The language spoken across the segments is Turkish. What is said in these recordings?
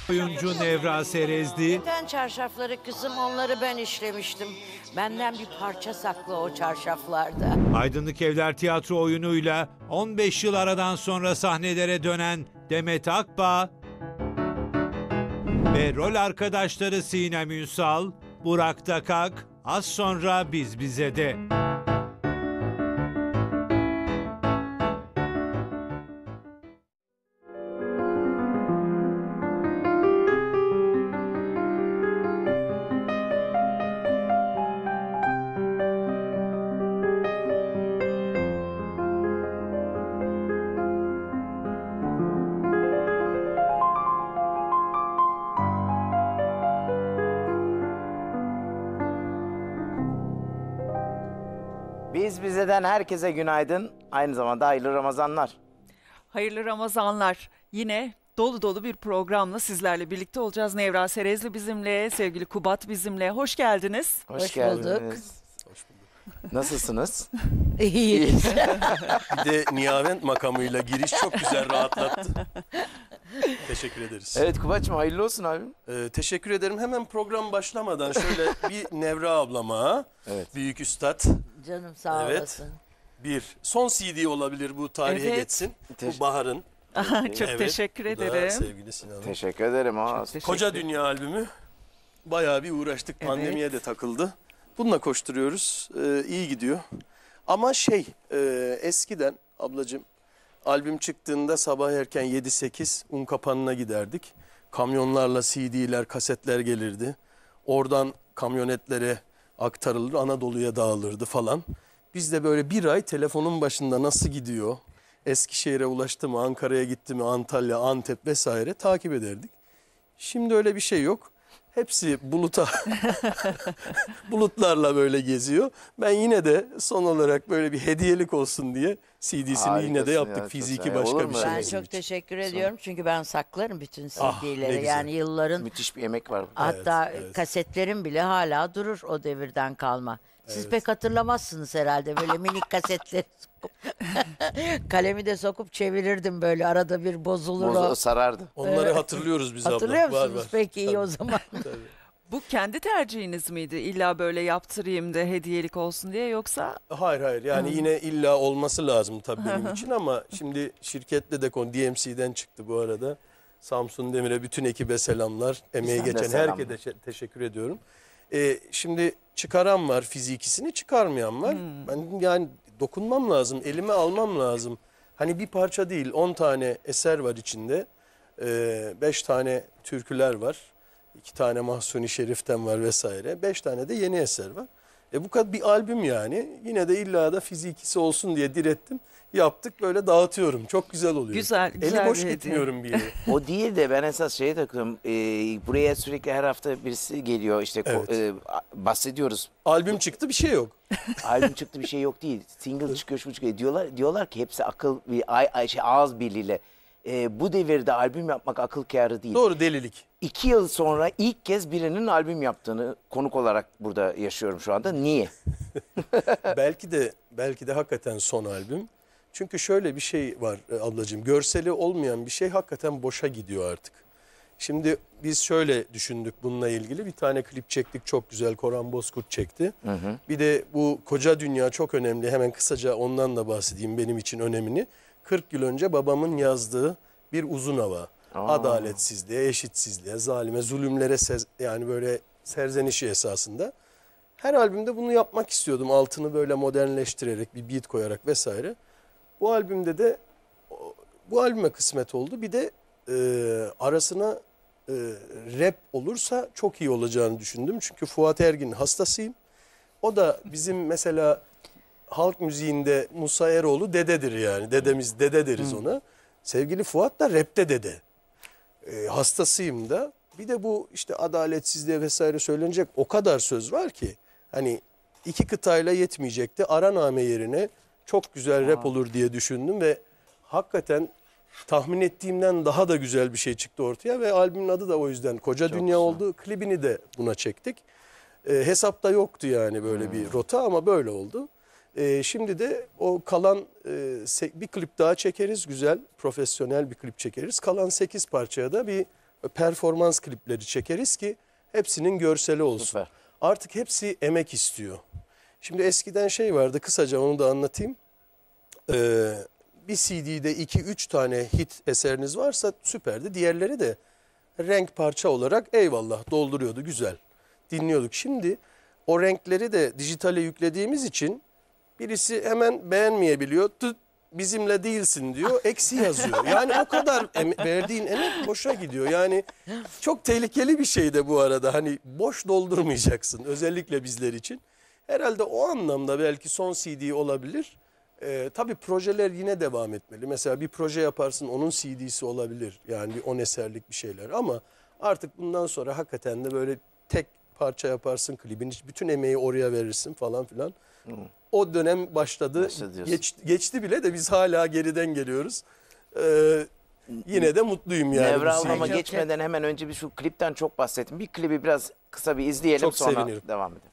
Oyuncu Nevra Serezli, Ten çarşafları kızım, onları ben işlemiştim. Benden bir parça saklı o çarşaflarda. Aydınlık Evler tiyatro oyunuyla 15 yıl aradan sonra sahnelere dönen Demet Akbağ ve rol arkadaşları Sinem Ünsal, Burak Takak, az sonra Biz Bize'de. Biz Bize'den herkese günaydın. Aynı zamanda hayırlı Ramazanlar. Hayırlı Ramazanlar. Yine dolu dolu bir programla sizlerle birlikte olacağız. Nevra Serezli bizimle, sevgili Kubat bizimle. Hoş geldiniz. Hoş geldiniz. bulduk. Hoş bulduk. Nasılsınız? İyi. Bir de Nihavent makamıyla giriş çok güzel rahatlattı. Teşekkür ederiz. Evet Kubat'cığım hayırlı olsun abim. Teşekkür ederim. Hemen program başlamadan şöyle bir Nevra ablama, Evet. büyük üstad, Canım sağ Evet. olasın. bir son CD olabilir bu tarihe Evet. geçsin. Bu Bahar'ın. Çok Evet, teşekkür bu da ederim. sevgili Sinan'ın. Teşekkür ederim. Koca Dünya albümü. Bayağı bir uğraştık. Evet. Pandemiye de takıldı. Bununla koşturuyoruz. İyi gidiyor. Ama eskiden ablacığım albüm çıktığında sabah erken 7-8 Unkapanı'na giderdik. Kamyonlarla CD'ler, kasetler gelirdi. Oradan kamyonetlere aktarılır, Anadolu'ya dağılırdı falan. Biz de böyle bir ay telefonun başında nasıl gidiyor, Eskişehir'e ulaştı mı, Ankara'ya gitti mi, Antalya, Antep vesaire takip ederdik. Şimdi öyle bir şey yok. Hepsi bulutlarla böyle geziyor. Ben yine de son olarak böyle bir hediyelik olsun diye CD'sini yine de Harikasın yaptık. ya, Fiziki çok- olur başka mu bir şey. Ben öyle? çok teşekkür ediyorum çünkü ben saklarım bütün Ah, ne CD'leri. güzel. Yani yılların, Müthiş bir emek var. hatta evet. kasetlerim bile hala durur o devirden kalma. Siz pek hatırlamazsınız herhalde böyle minik kasetleri. Kalemi de sokup çevirirdim böyle, arada bir bozulur o. Sarardı. Onları hatırlıyoruz biz abla. Hatırlıyor musunuz? Var. Peki iyi o zaman. Tabii. Bu kendi tercihiniz miydi? İlla böyle yaptırayım da hediyelik olsun diye, yoksa? Hayır yani yine illa olması lazım tabii benim için ama şimdi şirketle de DMC'den çıktı bu arada. Samsun Demir'e, bütün ekibe selamlar. Emeği Sen de geçen selamlar. herkese teşekkür ediyorum. Şimdi çıkaran var, fizikisini çıkarmayan var. Ben yani dokunmam lazım, elime almam lazım. Hani bir parça değil, 10 tane eser var içinde. 5 tane türküler var. 2 tane Mahsuni Şerif'ten var vesaire. 5 tane de yeni eser var. Bu kadar bir albüm yani. Yine de illa da fizikisi olsun diye direttim. Yaptık, böyle dağıtıyorum. Çok güzel oluyor. Güzel Eli boş bir hediye. gitmiyorum bir yere. O değil de ben esas şeye takıyorum. Buraya sürekli her hafta birisi geliyor. İşte Evet. bahsediyoruz. Albüm çıktı, bir şey yok. Albüm çıktı, bir şey yok değil. Single çıkıyor, şu çıkıyor. Diyorlar ki hepsi akıl ağız birliğiyle. Bu devirde albüm yapmak akıl kârı değil. Doğru, delilik. 2 yıl sonra ilk kez birinin albüm yaptığını konuk olarak burada yaşıyorum şu anda. Niye? belki de hakikaten son albüm. Çünkü şöyle bir şey var ablacığım. Görseli olmayan bir şey hakikaten boşa gidiyor artık. Şimdi biz şöyle düşündük bununla ilgili. Bir tane klip çektik, çok güzel. Koran Bozkurt çekti. Bir de bu Koca Dünya çok önemli. Hemen kısaca ondan da bahsedeyim, benim için önemini. 40 yıl önce babamın yazdığı bir uzun hava. Adaletsizliğe, eşitsizliğe, zalime, zulümlere yani böyle serzenişi esasında. Her albümde bunu yapmak istiyordum. Altını böyle modernleştirerek, bir beat koyarak vesaire. Bu albümde de bu albüme kısmet oldu. Bir de arasına rap olursa çok iyi olacağını düşündüm. Çünkü Fuat Ergin hastasıyım. O da bizim mesela halk müziğinde Musa Eroğlu dededir yani. Dedemiz dede deriz ona. Sevgili Fuat da rapte dede. Hastasıyım da. Bir de bu işte adaletsizliğe vesaire söylenecek o kadar söz var ki. Hani 2 kıtayla yetmeyecekti. Araname yerine çok güzel rap olur diye düşündüm ve hakikaten tahmin ettiğimden daha da güzel bir şey çıktı ortaya ve albümün adı da o yüzden Koca Dünya güzel. oldu. Klibini de buna çektik. Hesapta yoktu yani böyle bir rota ama böyle oldu. Şimdi de o kalan bir klip daha çekeriz, güzel, profesyonel bir klip çekeriz. Kalan 8 parçaya da bir performans klipleri çekeriz ki hepsinin görseli olsun. Süper. Artık hepsi emek istiyor. Şimdi eskiden şey vardı, kısaca onu da anlatayım. Bir CD'de 2-3 tane hit eseriniz varsa süperdi. Diğerleri de renk parça olarak eyvallah dolduruyordu, güzel. Dinliyorduk. Şimdi o renkleri de dijitale yüklediğimiz için birisi hemen beğenmeyebiliyor. Tıt, bizimle değilsin diyor. Eksi yazıyor. Yani o kadar verdiğin emek boşa gidiyor. Yani çok tehlikeli bir şey de bu arada. Hani boş doldurmayacaksın. Özellikle bizler için. Herhalde o anlamda belki son CD olabilir. Tabii projeler yine devam etmeli. Mesela bir proje yaparsın, onun CD'si olabilir. Yani bir 10 eserlik bir şeyler. Ama artık bundan sonra hakikaten de böyle tek parça yaparsın, klibin bütün emeği oraya verirsin falan filan. O dönem başladı. Geçti bile de biz hala geriden geliyoruz. Yine de mutluyum yani. Nevra Hanım'a Çok- geçmeden hemen önce bir şu klipten çok bahsettim. Bir klibi biraz kısa bir izleyelim, Çok sonra sevinirim. devam edelim.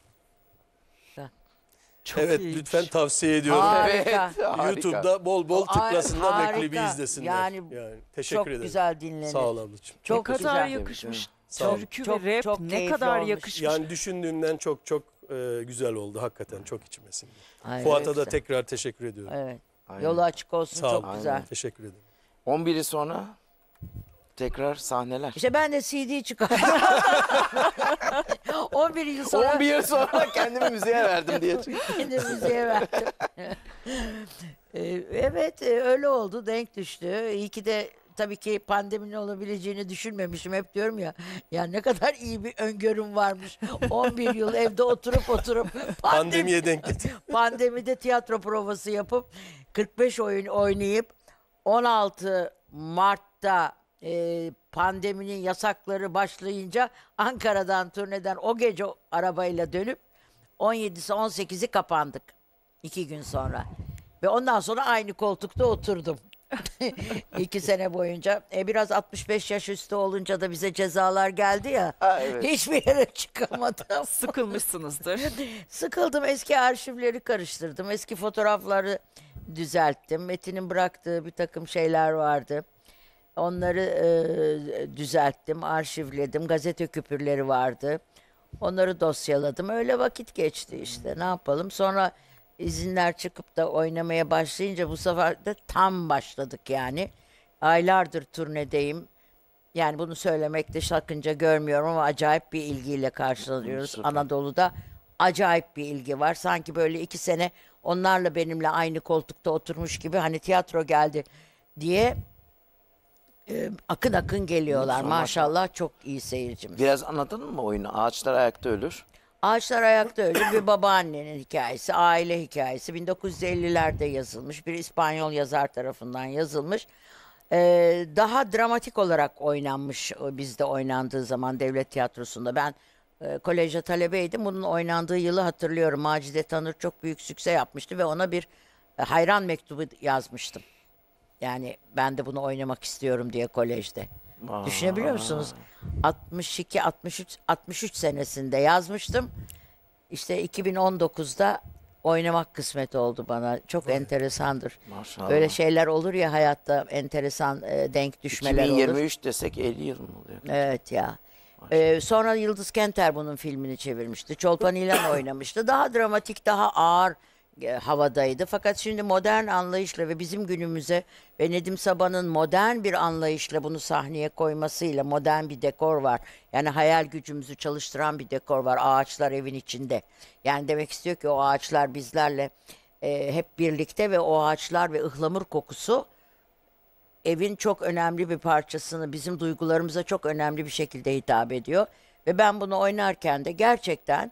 Çok Evet, iyiymiş. lütfen tavsiye ediyorum. Harika. Harika. YouTube'da bol bol Ay, tıklasınlar ve klibi harika. izlesinler. Yani teşekkür çok ederim. güzel dinlenir. Sağ ol ablacığım. Çok Ne kadar güzel. yakışmış. Sağ ol. Türkü Çok- ve rap çok ne keyifli kadar olmuş. yakışmış. Yani düşündüğümden çok güzel oldu hakikaten, çok içime sindi. Ay, Fuat'a evet, da güzel. tekrar teşekkür ediyorum. Evet. Aynen. Yolu açık olsun, Sağ çok olun. güzel. Teşekkür ederim. 11'i sonra tekrar sahneler. İşte ben de CD çıkardım. 11 yıl sonra 11 yıl sonra kendimi müziğe verdim diye. kendi müziğe verdim. Evet, öyle oldu, denk düştü. İyi ki de tabii ki pandeminin olabileceğini düşünmemişim. Hep diyorum ya, ya ne kadar iyi bir öngörüm varmış. 11 yıl evde oturup Pandemiye denk getir. pandemide tiyatro provası yapıp 45 oyun oynayıp 16 Mart'ta pandeminin yasakları başlayınca Ankara'dan turneden o gece arabayla dönüp 17'si 18'i kapandık 2 gün sonra. Ve ondan sonra aynı koltukta oturdum. 2 sene boyunca. Biraz 65 yaş üstü olunca da bize cezalar geldi ya. Ha, evet. Hiçbir yere çıkamadım. Sıkılmışsınızdır. Sıkıldım, eski arşivleri karıştırdım. Eski fotoğrafları düzelttim. Metin'in bıraktığı bir takım şeyler vardı. Onları düzelttim, arşivledim. Gazete küpürleri vardı. Onları dosyaladım. Öyle vakit geçti işte. Ne yapalım? Sonra izinler çıkıp da oynamaya başlayınca bu sefer de tam başladık yani. Aylardır turnedeyim. Yani bunu söylemekte sakınca görmüyorum ama acayip bir ilgiyle karşılanıyoruz. Süper. Anadolu'da acayip bir ilgi var. Sanki böyle 2 sene onlarla benimle aynı koltukta oturmuş gibi, hani tiyatro geldi diye akın akın geliyorlar. Sonra Maşallah çok iyi seyircimiz. Biraz anladın mı oyunu? Ağaçlar ayakta ölür. Ağaçlar Ayakta Ölür bir babaannenin hikayesi, aile hikayesi. 1950'lerde yazılmış, bir İspanyol yazar tarafından yazılmış. Daha dramatik olarak oynanmış bizde oynandığı zaman devlet tiyatrosunda. Ben kolejde talebeydim. Bunun oynandığı yılı hatırlıyorum. Macide Tanır çok büyük sükse yapmıştı ve ona bir hayran mektubu yazmıştım. Yani ben de bunu oynamak istiyorum diye kolejde. Düşünebiliyor musunuz? 62, 63 senesinde yazmıştım. İşte 2019'da oynamak kısmet oldu bana. Çok enteresandır. Maşallah. Böyle şeyler olur ya hayatta, enteresan denk düşmeler olur. 2023 desek 50 yıl mı oluyor? Evet ya. Sonra Yıldız Kenter bunun filmini çevirmişti. Çolpan İlhan oynamıştı. Daha dramatik, daha ağır havadaydı. Fakat şimdi modern anlayışla ve bizim günümüze ve Nedim Saban'ın modern bir anlayışla bunu sahneye koymasıyla modern bir dekor var. Yani hayal gücümüzü çalıştıran bir dekor var. Ağaçlar evin içinde. Yani demek istiyor ki o ağaçlar bizlerle hep birlikte ve o ağaçlar ve ıhlamur kokusu evin çok önemli bir parçasını, bizim duygularımıza çok önemli bir şekilde hitap ediyor. Ve ben bunu oynarken de gerçekten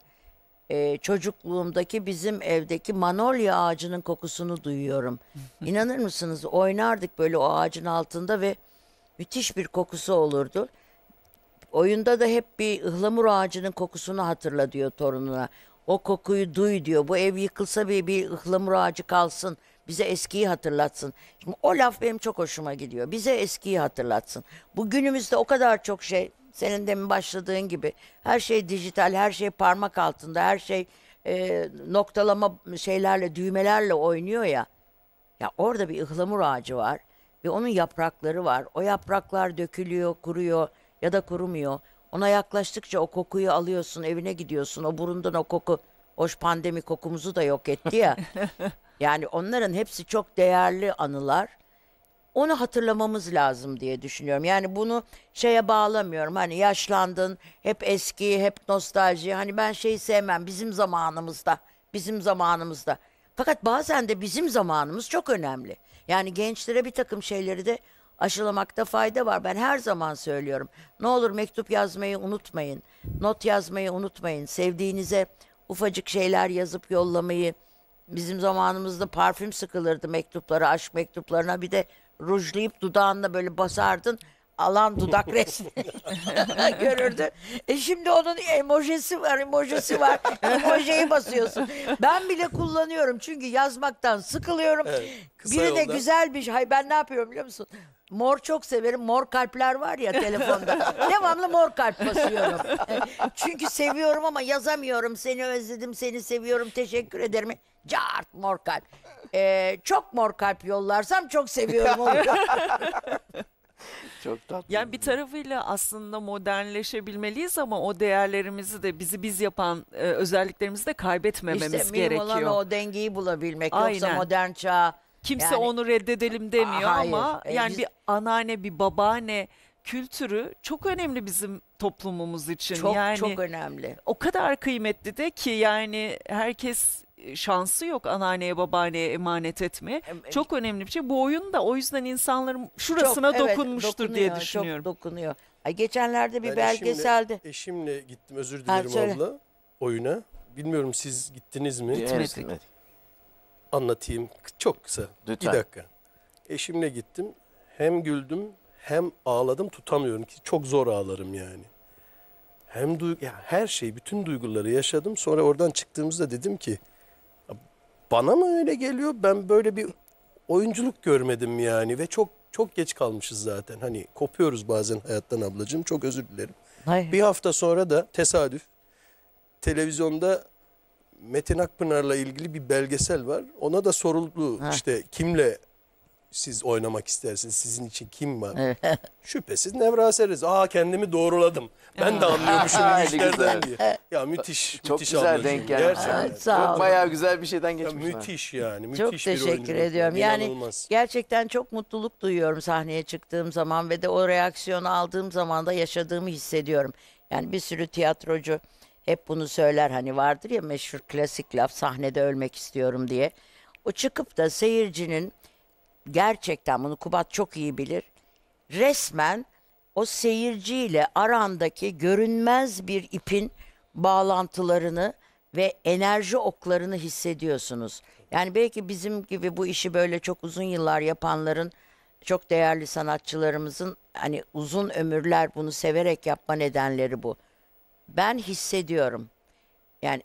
çocukluğumdaki bizim evdeki manolya ağacının kokusunu duyuyorum. İnanır mısınız? Oynardık böyle o ağacın altında ve müthiş bir kokusu olurdu. Oyunda da hep bir ıhlamur ağacının kokusunu hatırla diyor torununa. O kokuyu duy diyor. Bu ev yıkılsa bir ıhlamur ağacı kalsın. Bize eskiyi hatırlatsın. Şimdi o laf benim çok hoşuma gidiyor. Bize eskiyi hatırlatsın. Bu günümüzde o kadar çok şey, senin demin başladığın gibi, her şey dijital, her şey parmak altında, her şey noktalama şeylerle, düğmelerle oynuyor ya. Ya orada bir ıhlamur ağacı var ve onun yaprakları var. O yapraklar dökülüyor, kuruyor. ya da kurumuyor. Ona yaklaştıkça o kokuyu alıyorsun, evine gidiyorsun. O burundan o koku, hoş pandemi kokumuzu da yok etti ya. Yani onların hepsi çok değerli anılar. Onu hatırlamamız lazım diye düşünüyorum. Yani bunu şeye bağlamıyorum. Hani yaşlandın, hep eski, hep nostalji. Hani ben şeyi sevmem, bizim zamanımızda, bizim zamanımızda. Fakat bazen de bizim zamanımız çok önemli. Yani gençlere bir takım şeyleri de aşılamakta fayda var. Ben her zaman söylüyorum. Ne olur mektup yazmayı unutmayın. Not yazmayı unutmayın. Sevdiğinize ufacık şeyler yazıp yollamayı. Bizim zamanımızda parfüm sıkılırdı mektuplara, aşk mektuplarına. Bir de rujlayıp dudağınla böyle basardın. Alan dudak resmi görürdü. Şimdi onun emojisi var. Emojiyi basıyorsun. Ben bile kullanıyorum. Çünkü yazmaktan sıkılıyorum. kısa Biri de yolda. güzel bir şey. Hay ben ne yapıyorum biliyor musun? Mor çok severim. Mor kalpler var ya telefonda. Devamlı mor kalp basıyorum. Çünkü seviyorum ama yazamıyorum. Seni özledim, seni seviyorum, teşekkür ederim. Cart mor kalp. Çok mor kalp yollarsam çok seviyorum onu. Çok tatlı. Yani bir tarafıyla aslında modernleşebilmeliyiz ama o değerlerimizi de bizi biz yapan özelliklerimizi de kaybetmememiz İşte mühim gerekiyor. olan o dengeyi bulabilmek. Yoksa Aynen. modern çağ. Kimse yani- onu reddedelim demiyor Hayır. ama yani Biz- bir anneanne, bir babaanne kültürü çok önemli bizim toplumumuz için. Çok yani çok önemli. o kadar kıymetli de ki yani herkes şansı yok anneanneye babaanneye emanet etmeye. Çok önemli bir şey. Bu oyun da o yüzden insanların şurasına Çok, evet, dokunmuştur diye dokunuyor, düşünüyorum. Çok dokunuyor. Ay geçenlerde bir Ben belgeselde. eşimle gittim, özür Ha, dilerim söyle. abla, oyuna. Bilmiyorum siz gittiniz mi? Henüz gitmedik. Anlatayım çok kısa. Lütfen. Bir dakika. Eşimle gittim. Hem güldüm hem ağladım, tutamıyorum ki çok zor ağlarım yani. Hem ya her şey, bütün duyguları yaşadım. Sonra oradan çıktığımızda dedim ki bana mı öyle geliyor? Ben böyle bir oyunculuk görmedim yani ve çok geç kalmışız zaten. Hani kopuyoruz bazen hayattan ablacığım. Çok özür dilerim. Hayır. Bir hafta sonra da tesadüf televizyonda Metin Akpınar'la ilgili bir belgesel var. Ona da soruldu işte kimle siz oynamak istersiniz? Sizin için kim var? Şüphesiz Nevra Serez. Kendimi doğruladım. Ben de anlıyormuşum bu Ne işlerden güzel. diye. Ya müthiş, Çok müthiş güzel ablacığım. denk gelmiş. Gerçekten. Evet, sağ Çok olun. bayağı güzel bir şeyden Ya geçmiş. müthiş yani. Çok Müthiş bir teşekkür oyunculuk. ediyorum. Yani İnanılmaz. gerçekten çok mutluluk duyuyorum sahneye çıktığım zaman ve de o reaksiyonu aldığım zaman da yaşadığımı hissediyorum. Yani bir sürü tiyatrocu hep bunu söyler, hani vardır ya meşhur klasik laf, sahnede ölmek istiyorum diye. O çıkıp da seyircinin, gerçekten bunu Kubat çok iyi bilir, resmen o seyirciyle arandaki görünmez bir ipin bağlantılarını ve enerji oklarını hissediyorsunuz. Yani belki bizim gibi bu işi böyle çok uzun yıllar yapanların, çok değerli sanatçılarımızın hani uzun ömürler bunu severek yapma nedenleri bu. Ben hissediyorum. Yani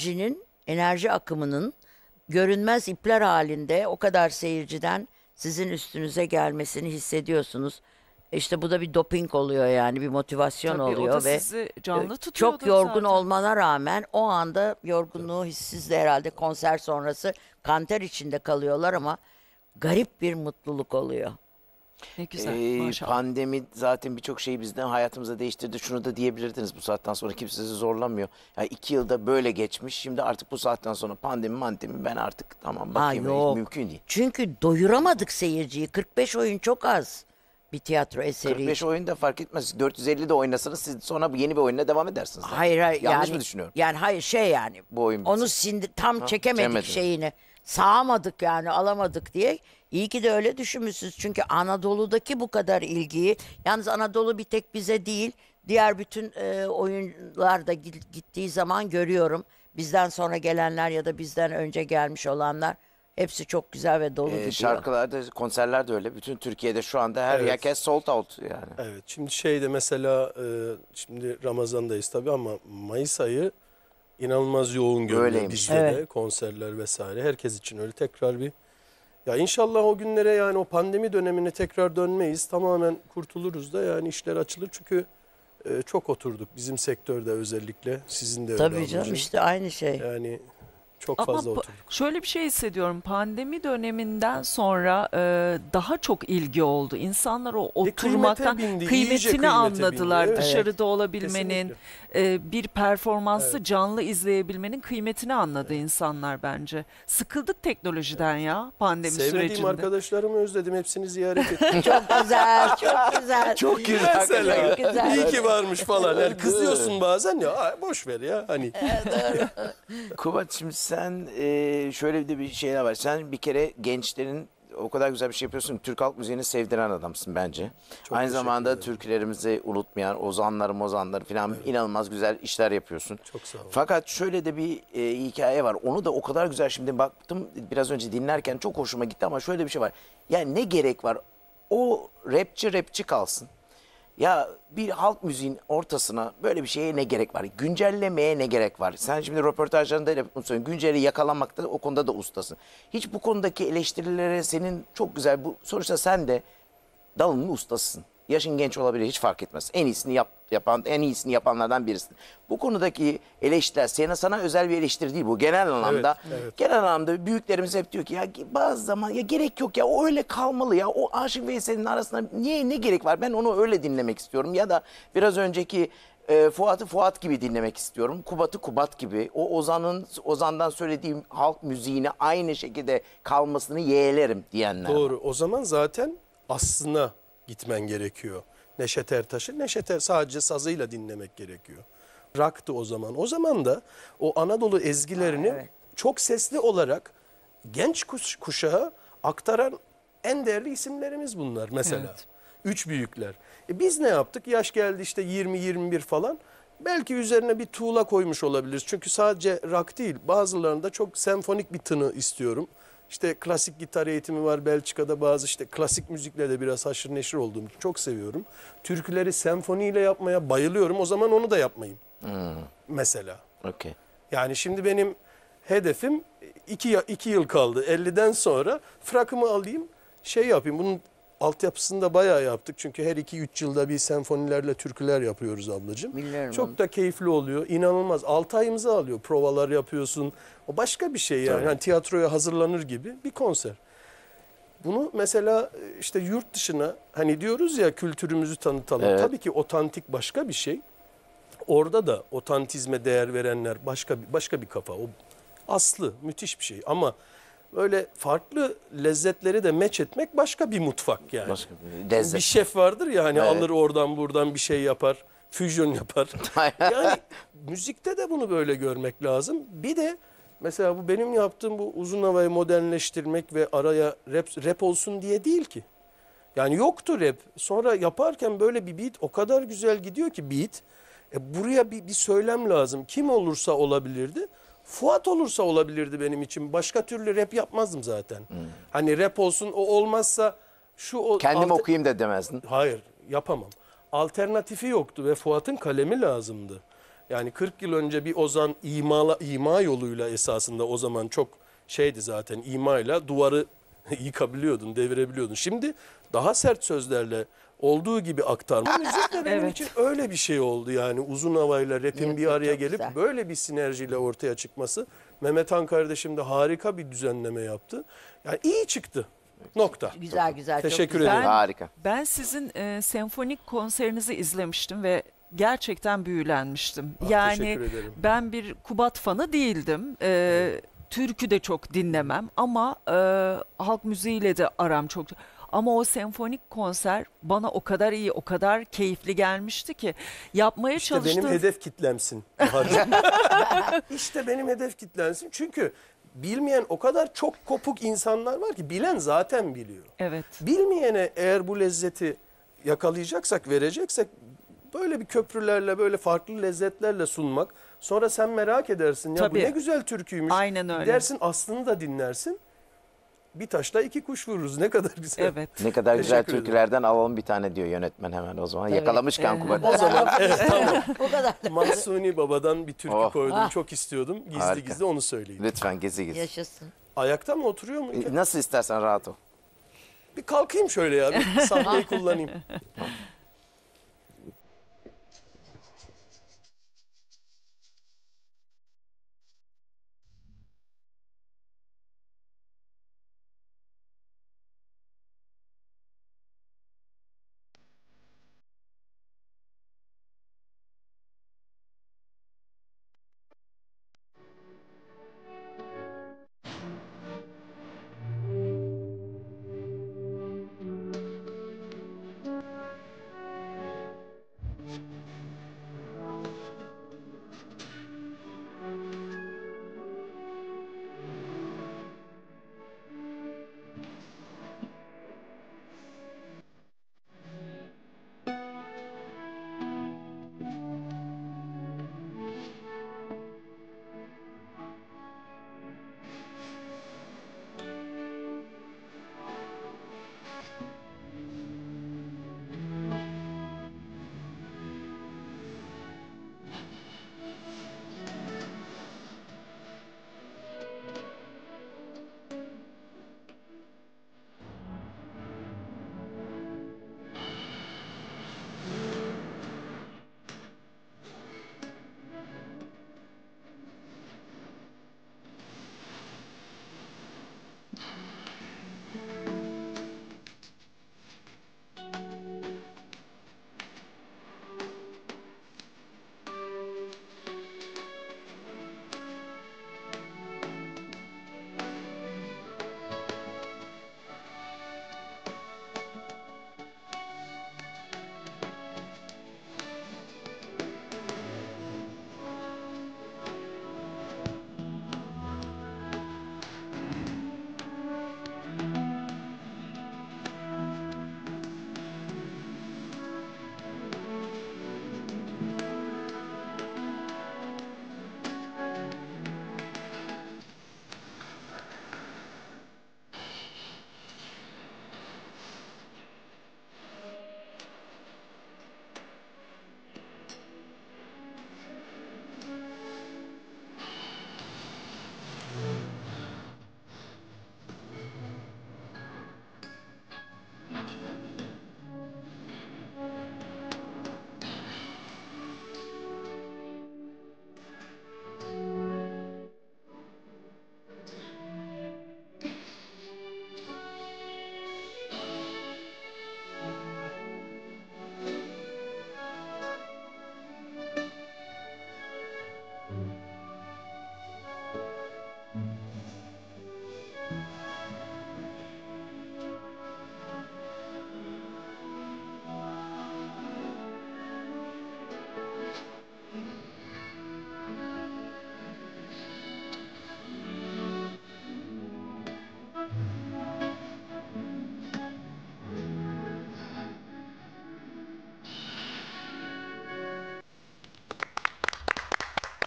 enerji akımının görünmez ipler halinde o kadar seyirciden sizin üstünüze gelmesini hissediyorsunuz. İşte bu da bir doping oluyor, yani bir motivasyon Tabii, oluyor o da ve sizi canlı tutuyordur çok yorgun zaten. olmana rağmen o anda yorgunluğu hissiz de herhalde konser sonrası kanter içinde kalıyorlar ama garip bir mutluluk oluyor. Ne güzel maşallah. Pandemi zaten birçok şeyi bizden hayatımıza değiştirdi. Şunu da diyebilirdiniz, bu saatten sonra kimse sizi zorlamıyor. Yani 2 yılda böyle geçmiş. Şimdi artık bu saatten sonra pandemi ben artık tamam bakayım. yok. Mümkün değil. Çünkü doyuramadık seyirciyi. 45 oyun çok az bir tiyatro eseri 45 için. oyun da fark etmez. 450 de oynasanız siz sonra yeni bir oyuna devam edersiniz. zaten. Hayır Yanlış yani, mı düşünüyorum? Yani hayır yani Bu oyun onu bitsin. tam çekemedik çekemedim. şeyini. Sağamadık yani, alamadık diye. İyi ki de öyle düşünmüşsünüz. Çünkü Anadolu'daki bu kadar ilgiyi, yalnız Anadolu bir tek bize değil, diğer bütün oyunlar da gittiği zaman görüyorum. Bizden sonra gelenler ya da bizden önce gelmiş olanlar hepsi çok güzel ve dolu gidiyor. Şarkılarda, konserler de öyle. Bütün Türkiye'de şu anda herkes sold out yani. Evet, şimdi şeyde mesela şimdi Ramazan'dayız tabii ama Mayıs ayı inanılmaz yoğun görünüyor Öyleymiş. bizde de, Evet. konserler vesaire. Herkes için öyle tekrar bir, ya inşallah o günlere, yani o pandemi dönemine tekrar dönmeyiz. Tamamen kurtuluruz da yani işler açılır çünkü çok oturduk bizim sektörde, özellikle sizin de öyle Tabii canım, ablacığım. işte aynı şey. Yani Çok Ama fazla oturduk. şöyle bir şey hissediyorum. Pandemi döneminden sonra daha çok ilgi oldu. İnsanlar o oturmaktan kıymete bindi, iyice kıymetini kıymete anladılar. bindi. Evet. Dışarıda olabilmenin, bir performansı Evet. canlı izleyebilmenin kıymetini anladı insanlar bence. Sıkıldık teknolojiden ya pandemi Sevmediğim sürecinde. arkadaşlarımı özledim. Hepsini ziyaret ettim. Çok güzel, çok güzel. Çok güzel. Mesela Çok güzel. iyi ki varmış falan. Yani kızıyorsun bazen ya, "Ay, boş ver ya." Hani Kubat, şimdi sen şöyle de bir şeyler var. Sen bir kere gençlerin o kadar güzel bir şey yapıyorsun ki Türk halk müziğini sevdiren adamsın bence. Çok Aynı teşekkür zamanda ederim. türkülerimizi unutmayan, ozanları falan inanılmaz güzel işler yapıyorsun. Çok sağ ol. Fakat şöyle de bir hikaye var. Onu da o kadar güzel, şimdi baktım biraz önce dinlerken çok hoşuma gitti ama şöyle bir şey var. Yani ne gerek var? O rapçi kalsın. Ya bir halk müziğin ortasına böyle bir şeye ne gerek var? Güncellemeye ne gerek var? Sen şimdi röportajlarında hep bunu söylüyorsun. Günceli yakalamakta o konuda da ustasın. Hiç bu konudaki eleştirilere senin çok güzel, bu sonuçta sen de dalının ustasısın. Yaşın genç olabilir, hiç fark etmez. En iyisini en iyisini yapanlardan birisin. Bu konudaki eleştiriler sana özel bir eleştiri değil bu. Genel anlamda evet. genel anlamda büyüklerimiz hep diyor ki ya bazı zaman ya gerek yok ya, o öyle kalmalı ya. O Aşık Veysel'in arasında ne gerek var? Ben onu öyle dinlemek istiyorum ya da biraz önceki Fuat'ı Fuat gibi dinlemek istiyorum. Kubat'ı Kubat gibi. O Ozan'dan söylediğim halk müziğine aynı şekilde kalmasını yeğlerim diyenler. doğru. O zaman zaten aslına gitmen gerekiyor. Neşet Ertaş'ı sadece sazıyla dinlemek gerekiyor. Rock'tı o zaman. O zaman da o Anadolu ezgilerini evet. çok sesli olarak genç kuşağa aktaran en değerli isimlerimiz bunlar mesela. Evet. Üç büyükler. Biz ne yaptık? Yaş geldi işte 20-21 falan. Belki üzerine bir tuğla koymuş olabiliriz. Çünkü sadece rock değil. Bazılarında çok senfonik bir tını istiyorum. İşte klasik gitar eğitimi var Belçika'da, bazı işte klasik müzikle de biraz haşır neşir olduğum için çok seviyorum. Türküleri senfoniyle yapmaya bayılıyorum. O zaman onu da yapmayayım. Mesela. Okey. Yani şimdi benim hedefim 2 yıl kaldı. 50'den sonra frakımı alayım, şey yapayım. Bunun altyapısını da bayağı yaptık. Çünkü her 2-3 yılda bir senfonilerle türküler yapıyoruz ablacığım. Biliyorum Çok onu. da keyifli oluyor. İnanılmaz. 6 ayımızı alıyor. Provalar yapıyorsun. O başka bir şey yani. Tabii. Hani tiyatroya hazırlanır gibi bir konser. Bunu mesela işte yurt dışına, hani diyoruz ya, kültürümüzü tanıtalım. Evet. Tabii ki otantik başka bir şey. Orada da otantizme değer verenler başka bir kafa. O aslı müthiş bir şey ama böyle farklı lezzetleri de meç etmek başka bir mutfak yani. Başka bir lezzet. Bir şef vardır ya hani, Evet. alır oradan buradan bir şey yapar, füzyon yapar. Yani müzikte de bunu böyle görmek lazım. Bir de mesela bu benim yaptığım bu uzun havayı modernleştirmek ve araya rap olsun diye değil ki. Yani yoktu rap. Sonra yaparken böyle bir beat o kadar güzel gidiyor ki beat. Buraya bir söylem lazım. Kim olursa olabilirdi. Fuat olursa olabilirdi benim için. Başka türlü rap yapmazdım zaten. Hani rap olsun, o olmazsa Kendim okuyayım da demezdin. Hayır, yapamam. Alternatifi yoktu ve Fuat'ın kalemi lazımdı. Yani 40 yıl önce bir ozan ima yoluyla, esasında o zaman çok şeydi zaten, imayla duvarı yıkabiliyordun, devirebiliyordun. Şimdi daha sert sözlerle olduğu gibi aktarma. Müzik de benim Evet. için öyle bir şey oldu yani, uzun havayla rap'in bir Yok, araya çok gelip güzel. böyle bir sinerjiyle ortaya çıkması. Mehmet Han kardeşim de harika bir düzenleme yaptı. Yani iyi çıktı. Nokta. Güzel güzel. çok Teşekkür güzel. ederim. Harika. Ben sizin senfonik konserinizi izlemiştim ve gerçekten büyülenmiştim. Yani teşekkür ederim. ben bir Kubat fanı değildim. Türkü de çok dinlemem ama halk müziğiyle de aram çok. Ama o senfonik konser bana o kadar iyi, o kadar keyifli gelmişti ki yapmaya İşte çalıştığım... benim hedef kitlemsin. Bahar'cığım. İşte benim hedef kitlensin. Çünkü bilmeyen o kadar çok kopuk insanlar var ki, bilen zaten biliyor. Evet. Bilmeyene eğer bu lezzeti yakalayacaksak, vereceksek, böyle bir köprülerle, böyle farklı lezzetlerle sunmak. Sonra sen merak edersin. Ya Tabii. bu ne güzel türküymüş. Aynen öyle. Dersin, aslını da dinlersin. Bir taşla 2 kuş vururuz. Ne kadar güzel. Evet. Ne kadar güzel Teşekkür ederim. türkülerden alalım bir tane diyor yönetmen hemen o zaman. Tabii. Yakalamışken Kubat. O zaman evet, tamam. Bu kadar. Mahsuni Baba'dan bir türkü Oh. koydum. Çok istiyordum. Gizli Harika. gizli onu söyleyeyim. Lütfen gezi. Yaşasın. Ayakta mı oturuyor mu? Nasıl istersen rahat ol. Bir kalkayım şöyle ya. Bir sahneyi kullanayım.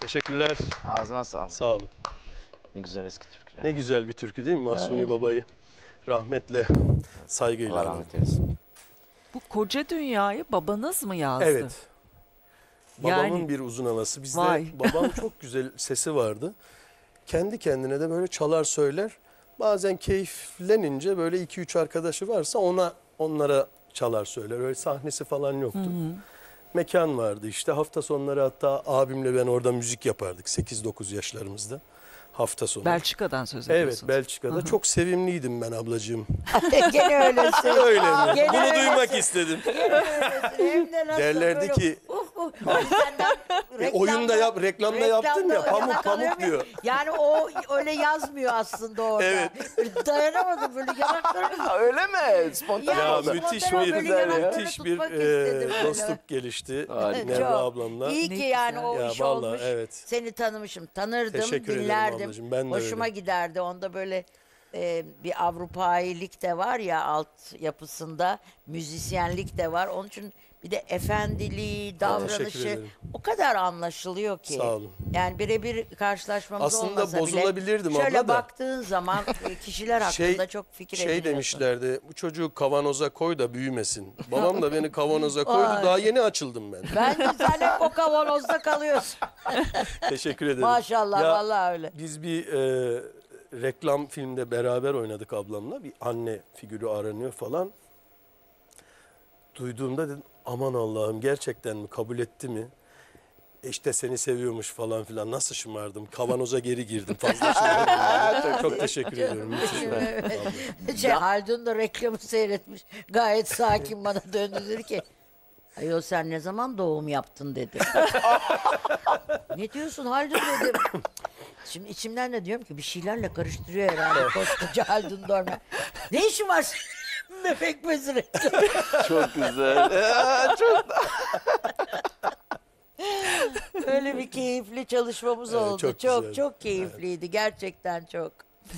Teşekkürler. Ağzına sağlık. Sağ olun. Ne güzel eski türküler. Ne güzel bir türkü değil mi? Mahsuni Baba'yı rahmetle, saygıyla. Allah rahmet eylesin. Bu koca dünyayı babanız mı yazdı? Evet. Babamın Yani- bir uzun havası. Bizde Vay. babam çok güzel sesi vardı. Kendi kendine de böyle çalar söyler. Bazen keyiflenince böyle 2-3 arkadaşı varsa onlara çalar söyler. Öyle sahnesi falan yoktu. Mekan vardı işte. Hafta sonları hatta abimle ben orada müzik yapardık 8-9 yaşlarımızda. Hafta sonu. Belçika'dan söz Evet, ediyorsunuz. Belçika'da. Çok sevimliydim ben ablacığım. Gene öylesin. Öyle mi? Gene Bunu öylesin. duymak istedim. Hem de nasıl Derlerdi böyle, ki Ay senden oyunda reklamda yaptın ya, pamuk yakalıyor pamuk muyum? diyor. Yani o öyle yazmıyor aslında orada. Evet. Böyle dayanamadım böyle yanaklarımı. Ha, öyle mi? Spontan Ya, Ya oldu. müthiş spontane bir böyle yanaklarını müthiş bir tutmak istedim böyle. dostluk gelişti Harika. Nevra Çok. ablamla. İyi Ne ki yani güzel. o Ya iş vallahi olmuş. evet. Seni tanımışım, tanırdım, Teşekkür ederim dinlerdim. ablacığım, ben de Hoşuma öyle. giderdi. Onda böyle bir Avrupailik de var ya alt yapısında, müzisyenlik de var. Onun için bir de efendiliği, davranışı ederim. o kadar anlaşılıyor ki. Sağ olun. Yani birebir karşılaşmamız Aslında olmasa bile bozulabilirdim şöyle abla da. baktığın zaman kişiler hakkında çok fikir ediniyorsun. demişlerdi, bu çocuğu kavanoza koy da büyümesin. Babam da beni kavanoza koydu, Ay. daha yeni açıldım ben. Bence sen hep o kavanozda kalıyorsun. Teşekkür ederim. Maşallah Ya, vallahi öyle. Biz bir reklam filmde beraber oynadık ablamla. Bir anne figürü aranıyor falan. Duyduğumda dedim aman Allah'ım gerçekten mi, kabul etti mi? İşte seni seviyormuş falan filan. Nasıl şımardım? Kavanoza geri girdim. Fazla şımardım. Çok teşekkür ediyorum. Müthiş. Haldun da reklamı seyretmiş. Gayet sakin bana döndü dedi ki ayol sen ne zaman doğum yaptın dedi. Ne diyorsun Haldun dedim. Şimdi içimden de diyorum ki bir şeylerle karıştırıyor herhalde koskoca Haldun Dorme. Ne işin var senin bebek bezi reklamı? Çok güzel. Çok Öyle bir keyifli çalışmamız Evet, oldu. çok Çok güzel. çok keyifliydi gerçekten çok.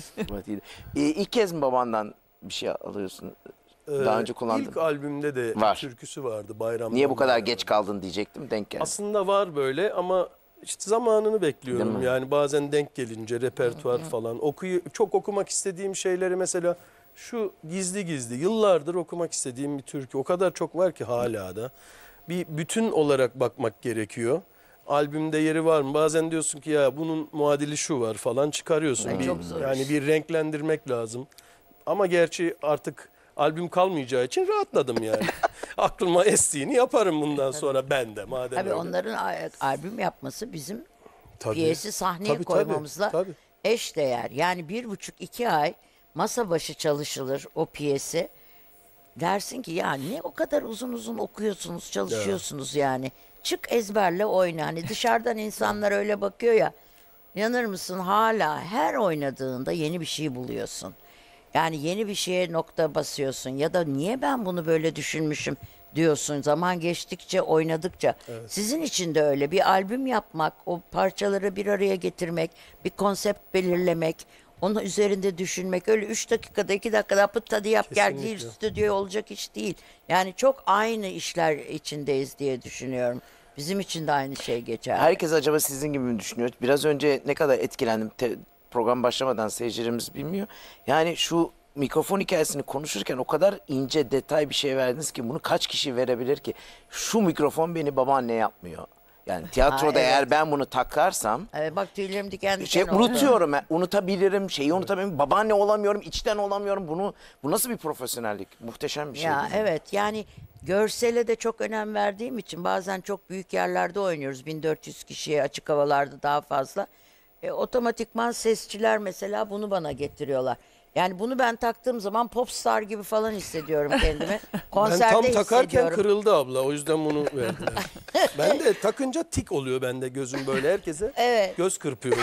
İlk kez mi babandan bir şey alıyorsun? Daha önce kullandın. İlk albümde de Var. türküsü vardı Bayram'dan. Niye bu kadar Bayram'a. geç kaldın diyecektim, denk geldi. Aslında var böyle ama işte zamanını Değil bekliyorum. mi? Yani bazen denk gelince repertuar falan. Çok okumak istediğim şeyleri mesela şu gizli gizli yıllardır okumak istediğim bir türkü. O kadar çok var ki hala da. Bir bütün olarak bakmak gerekiyor. Albümde yeri var mı? Bazen diyorsun ki ya bunun muadili şu var falan çıkarıyorsun. Ay, çok zor Yani iş. bir renklendirmek lazım. Ama gerçi artık albüm kalmayacağı için rahatladım yani. Aklıma estiğini yaparım bundan sonra ben de madem Tabii öyle. onların albüm yapması bizim Tabii. piyesi sahneye Tabii, koymamızla tabii. eş değer. Yani 1,5-2 ay masa başı çalışılır o piyesi. Dersin ki ya ne o kadar uzun uzun okuyorsunuz, çalışıyorsunuz yani. Çık ezberle oyna. Hani dışarıdan insanlar öyle bakıyor ya. İnanır mısın hala her oynadığında yeni bir şey buluyorsun. Yani yeni bir şeye nokta basıyorsun ya da niye ben bunu böyle düşünmüşüm diyorsun. Zaman geçtikçe, oynadıkça. Sizin için de öyle bir albüm yapmak, o parçaları bir araya getirmek, bir konsept belirlemek, onun üzerinde düşünmek. Öyle 3 dakikada, 2 dakikada pıt hadi yap gel değil, Kesinlikle. stüdyoya olacak iş değil. Yani çok aynı işler içindeyiz diye düşünüyorum. Bizim için de aynı şey geçer. Herkes acaba sizin gibi mi düşünüyor? Biraz önce ne kadar etkilendim. Program başlamadan seyircilerimiz bilmiyor. Yani şu mikrofon hikayesini konuşurken o kadar ince detay bir şey verdiniz ki bunu kaç kişi verebilir ki? Şu mikrofon beni babaanne yapmıyor. Yani tiyatroda evet. eğer ben bunu takarsam Bak tüylerim diken diken oldu. unutuyorum. Unutabilirim. Şeyi unutabilirim. Babaanne olamıyorum. İçten olamıyorum. Bu nasıl bir profesyonellik? Muhteşem bir şey. Ya değil mi? evet yani görsele de çok önem verdiğim için bazen çok büyük yerlerde oynuyoruz. 1400 kişiye açık havalarda daha fazla. Otomatikman sesçiler mesela bunu bana getiriyorlar. Yani bunu ben taktığım zaman popstar gibi falan hissediyorum kendimi. Ben Konserde tam takarken hissediyorum. kırıldı abla. O yüzden bunu verdiler. Ben de takınca tik oluyor bende gözüm böyle herkese. Evet. Göz kırpıyorum.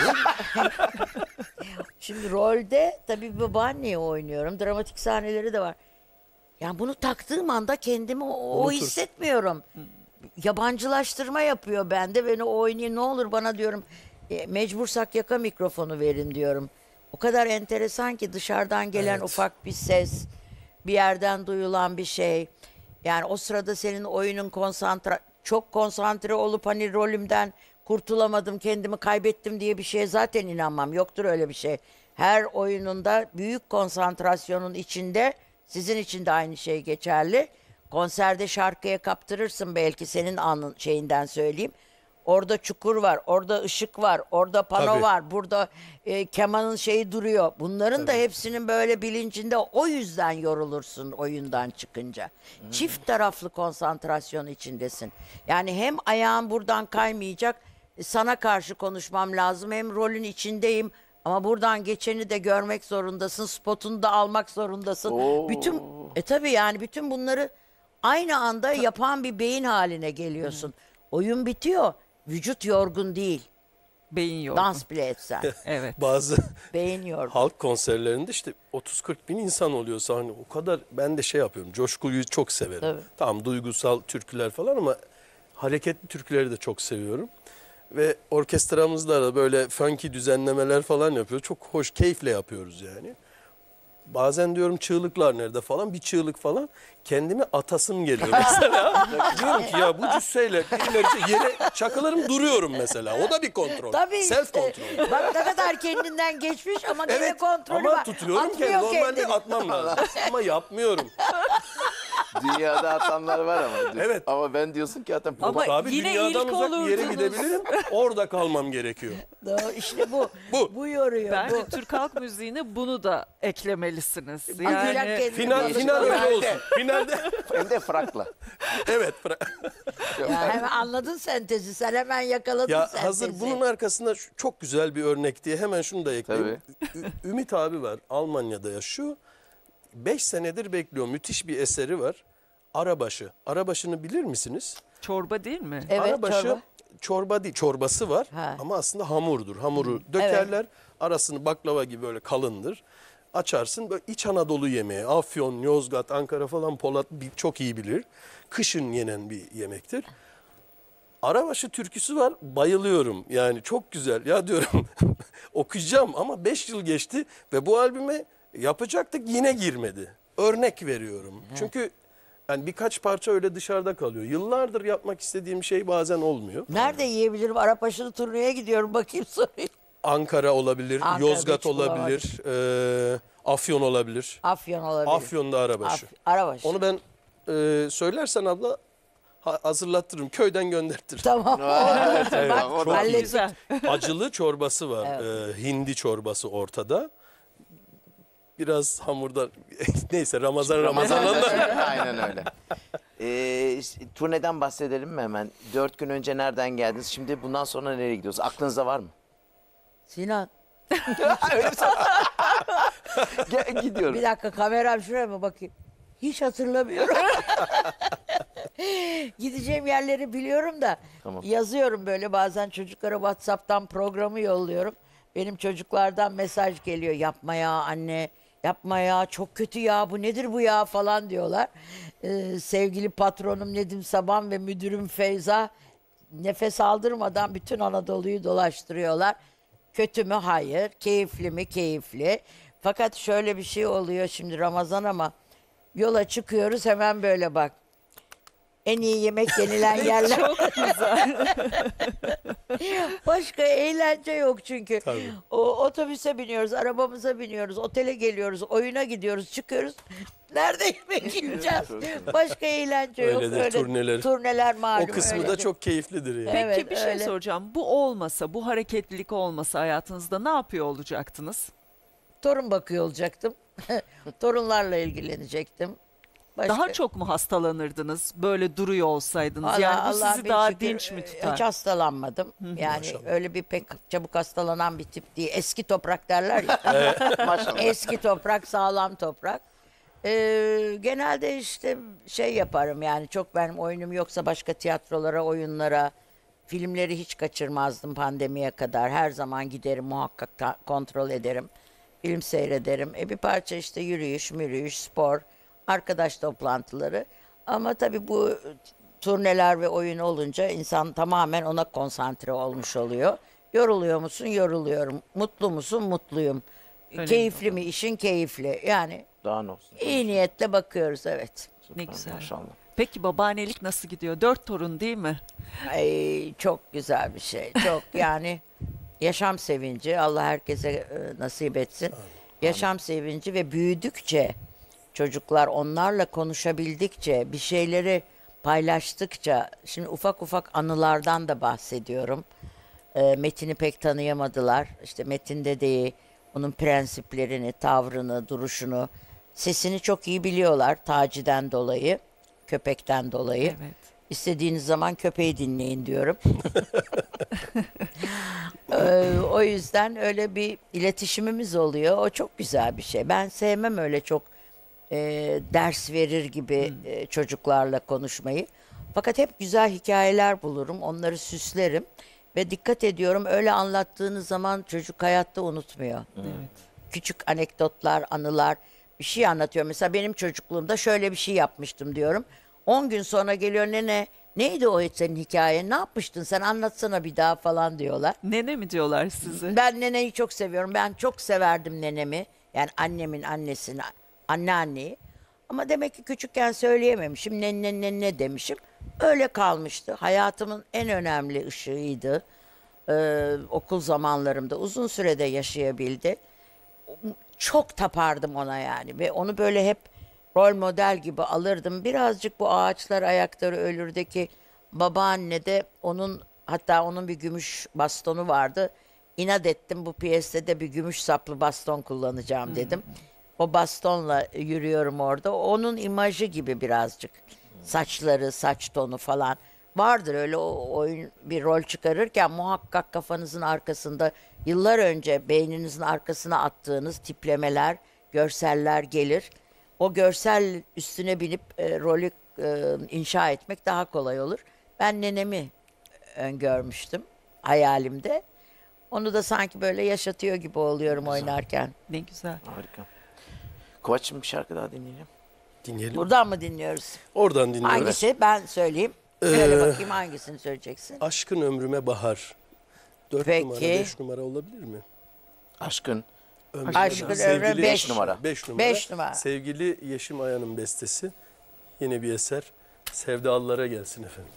Şimdi rolde tabii babaanneyi oynuyorum. Dramatik sahneleri de var. Yani bunu taktığım anda kendimi o Unutursun. hissetmiyorum. Yabancılaştırma yapıyor bende. Beni o oynayın ne olur bana diyorum. Mecbursak yaka mikrofonu verin diyorum. O kadar enteresan ki dışarıdan gelen Evet. ufak bir ses, bir yerden duyulan bir şey. Yani o sırada senin oyunun çok konsantre olup hani rolümden kurtulamadım, kendimi kaybettim diye bir şeye zaten inanmam. Yoktur öyle bir şey. Her oyununda büyük konsantrasyonun içinde, sizin için de aynı şey geçerli. Konserde şarkıya kaptırırsın belki, senin anın şeyinden söyleyeyim. Orada çukur var, orada ışık var, orada pano Tabii. var, burada kemanın şeyi duruyor. Bunların da hepsinin böyle bilincinde, o yüzden yorulursun oyundan çıkınca. Çift taraflı konsantrasyon içindesin. Yani hem ayağın buradan kaymayacak, sana karşı konuşmam lazım, hem rolün içindeyim. Ama buradan geçeni de görmek zorundasın, spotunu da almak zorundasın. Bütün tabii yani bütün bunları aynı anda yapan bir beyin haline geliyorsun. Oyun bitiyor, vücut yorgun değil. Beyin yok. Dans bile etsen, Evet. Bazı beyin yorgun. halk konserlerinde işte 30-40 bin insan oluyor sahne. O kadar ben de şey yapıyorum. Coşkuyu çok severim. Tabii. Tamam, duygusal türküler falan ama hareketli türküleri de çok seviyorum. Ve orkestramızda da böyle funky düzenlemeler falan yapıyoruz. Çok hoş, keyifle yapıyoruz yani. Bazen diyorum çığlıklar nerede falan, bir çığlık falan kendimi atasım geliyor mesela. Diyorum ki ya bu cüsseyle birileri yere çakılırım, duruyorum mesela. O da bir kontrol. Tabii Self işte. kontrol. Bak ne kadar kendinden geçmiş ama gene Evet kontrolü ama var. tutuyorum ki Atmıyor normalde kendini. atmam lazım. Ama yapmıyorum. Dünyada atanlar var ama. Evet. Ama ben diyorsun ki zaten Ama Abi yine dünyadan ilk uzak bir yere olurdunuz. gidebilirim. Orada kalmam gerekiyor. Doğru, İşte bu. Bu. Bu yoruyor. Bence Bu. Türk halk müziğine bunu da eklemelisiniz. Güzel Yani kendini Final çalışmalar. öyle olsun. Finalde hem de frakla. evet. Ya hemen anladın sentezi. Sen hemen yakaladın Ya sentezi. hazır bunun arkasında çok güzel bir örnek diye hemen şunu da ekleyeyim. Ümit abi var. Almanya'da yaşıyor. 5 senedir bekliyor. Müthiş bir eseri var. Arabaşı. Arabaşı'nı bilir misiniz? çorba değil mi? Evet, Arabaşı çorba. çorba değil, çorbası var Ha. ama aslında hamurdur. Hamuru dökerler. Arasını baklava gibi böyle kalındır. Açarsın, böyle İç Anadolu yemeği. Afyon, Yozgat, Ankara falan Polat çok iyi bilir. Kışın yenen bir yemektir. Arabaşı türküsü var, bayılıyorum. Yani çok güzel. Ya diyorum okuyacağım ama 5 yıl geçti ve bu albüme yapacaktık, yine girmedi. Örnek veriyorum. Çünkü yani birkaç parça öyle dışarıda kalıyor. Yıllardır yapmak istediğim şey bazen olmuyor. Nerede yiyebilirim? Arapbaşı'nı turneye gidiyorum. Bakayım sorayım. Ankara olabilir, Ankara'da Yozgat hiç bulamadım. olabilir, Afyon olabilir. Afyon olabilir. Afyon'da arabaşı. Arabaşı. Onu ben söylersen abla hazırlattırırım. Köyden göndertirim. Tamam. Evet, Bak, o da- hallettik. Güzel. Acılı çorbası var. Hindi çorbası ortada. Biraz hamurdan neyse Ramazan. Aynen öyle. Turneden bahsedelim mi hemen? 4 gün önce nereden geldiniz? Şimdi bundan sonra nereye gidiyoruz? Aklınızda var mı? Sinan. Gidiyorum. Bir dakika, kameram şuraya mı bakayım? Hiç hatırlamıyorum. Gideceğim yerleri biliyorum da Tamam. yazıyorum böyle, bazen çocuklara WhatsApp'tan programı yolluyorum. Benim çocuklardan mesaj geliyor. Yapma ya anne, yapma ya, çok kötü ya, bu nedir bu ya falan diyorlar. Sevgili patronum Nedim Saban ve müdürüm Feyza nefes aldırmadan bütün Anadolu'yu dolaştırıyorlar. Kötü mü? Hayır. Keyifli mi? Keyifli. Fakat şöyle bir şey oluyor şimdi, Ramazan ama yola çıkıyoruz hemen böyle bak. En iyi yemek yenilen yerler. Çok güzel. Başka eğlence yok çünkü. Tabii. O otobüse biniyoruz, arabamıza biniyoruz, otele geliyoruz, oyuna gidiyoruz, çıkıyoruz. Nerede yemek yiyeceğiz? Başka eğlence yok. Öyledir, turneler. Turneler malum. O kısmı da öyledir. çok keyiflidir yani. Peki Evet, bir şey öyle. soracağım. Bu olmasa, bu hareketlilik olmasa hayatınızda ne yapıyor olacaktınız? Torun bakıyor olacaktım. Torunlarla ilgilenecektim. Başka... Daha çok mu hastalanırdınız böyle duruyor olsaydınız? Vallahi Yani bu Allah sizi bin daha şükür, dinç mi tutar? Hiç hastalanmadım. Yani Maşallah. öyle bir pek çabuk hastalanan bir tip değil. Eski toprak derler ya. Maşallah. Eski toprak, sağlam toprak. Genelde işte şey yaparım yani, çok benim oyunum yoksa başka tiyatrolara, oyunlara, filmleri hiç kaçırmazdım pandemiye kadar. Her zaman giderim, muhakkak kontrol ederim. Film seyrederim. Bir parça işte yürüyüş, spor, arkadaş toplantıları. Ama tabii bu turneler ve oyun olunca insan tamamen ona konsantre olmuş oluyor. Yoruluyor musun? Yoruluyorum. Mutlu musun? Mutluyum. Önemli Keyifli olan. mi? İşin keyifli. Yani Daha ne olsun? iyi niyetle bakıyoruz, evet. Ne güzel. Maşallah. Peki babaannelik nasıl gidiyor? 4 torun değil mi? Ay, çok güzel bir şey. Çok yani yaşam sevinci. Allah herkese nasip etsin. Yaşam sevinci ve büyüdükçe çocuklar onlarla konuşabildikçe bir şeyleri paylaştıkça şimdi ufak ufak anılardan da bahsediyorum. Metin'i pek tanıyamadılar. İşte Metin dedeyi, onun prensiplerini, tavrını, duruşunu, sesini çok iyi biliyorlar Taci'den dolayı, köpekten dolayı. Evet. İstediğiniz zaman köpeği dinleyin diyorum. O yüzden öyle bir iletişimimiz oluyor. O çok güzel bir şey. Ben sevmem öyle çok e, ders verir gibi çocuklarla konuşmayı. Fakat hep güzel hikayeler bulurum. Onları süslerim. Ve dikkat ediyorum öyle anlattığınız zaman çocuk hayatta unutmuyor. Evet. Küçük anekdotlar, anılar bir şey anlatıyor. Mesela benim çocukluğumda şöyle bir şey yapmıştım diyorum. 10 gün sonra geliyor nene neydi o senin hikayen ne yapmıştın sen anlatsana bir daha falan diyorlar. Nene mi diyorlar size? Ben neneyi çok seviyorum. Ben çok severdim nenemi. Yani annemin annesini, anneanneyi. Ama demek ki küçükken söyleyememişim. Ne demişim. Öyle kalmıştı. Hayatımın en önemli ışığıydı. Okul zamanlarımda uzun sürede yaşayabildi. Çok tapardım ona yani ve onu böyle hep rol model gibi alırdım. Birazcık bu ağaçlar ayakları ölürdeki babaanne de onun hatta onun bir gümüş bastonu vardı. İnat ettim bu piyeste de bir gümüş saplı baston kullanacağım dedim. O bastonla yürüyorum orada. Onun imajı gibi birazcık. Saçları, saç tonu falan. Vardır öyle oyun bir rol çıkarırken muhakkak kafanızın arkasında yıllar önce beyninizin arkasına attığınız tiplemeler, görseller gelir. O görsel üstüne binip rolü inşa etmek daha kolay olur. Ben nenemi öngörmüştüm hayalimde. Onu da sanki böyle yaşatıyor gibi oluyorum oynarken. Ne güzel. Harika. Kıvaç'cığım bir şarkı daha dinleyelim. Dinleyelim. Buradan mı dinliyoruz? Oradan dinliyoruz. Hangisi? Ben söyleyeyim. Söyle bakayım hangisini söyleyeceksin? Aşkın ömrüme bahar. 4 Peki. numara, 5 numara olabilir mi? Aşkın. Aşkın ömrüme beş numara. 5 numara. 5 numara. Sevgili Yeşim Aya'nın bestesi. Yine bir eser. Sevdalılara gelsin efendim.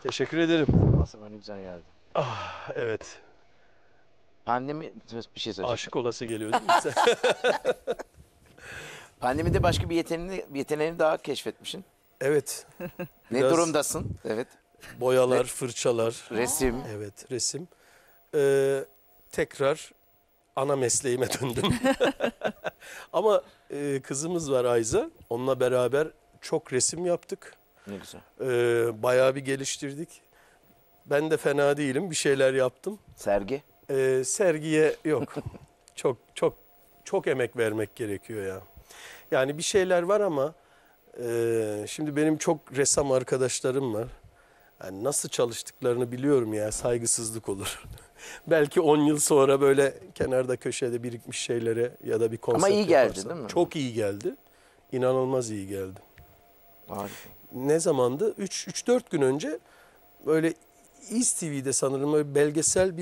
Teşekkür ederim. Aslında ne güzel geldi. Evet. Pandemi bir şey söyleyeceğim. Aşık olası geliyor değil mi sen? Pandemide başka bir yeteneğini daha keşfetmişsin. Evet. Ne Biraz- durumdasın? Evet. Boyalar, fırçalar. Resim. Evet, resim. Tekrar ana mesleğime döndüm. Ama kızımız var Ayza. Onunla beraber çok resim yaptık. Ne güzel. Bayağı bir geliştirdik. Ben de fena değilim. Bir şeyler yaptım. Sergi. Sergiye yok. Çok emek vermek gerekiyor ya. Yani bir şeyler var ama şimdi benim çok ressam arkadaşlarım var. Yani nasıl çalıştıklarını biliyorum ya, saygısızlık olur. Belki 10 yıl sonra böyle kenarda köşede birikmiş şeylere ya da bir konsept Ama iyi geldi, yaparsam. değil mi? Çok iyi geldi. İnanılmaz iyi geldi. Harika. Ne zamandı? 3-4 gün önce böyle İz TV'de sanırım böyle belgesel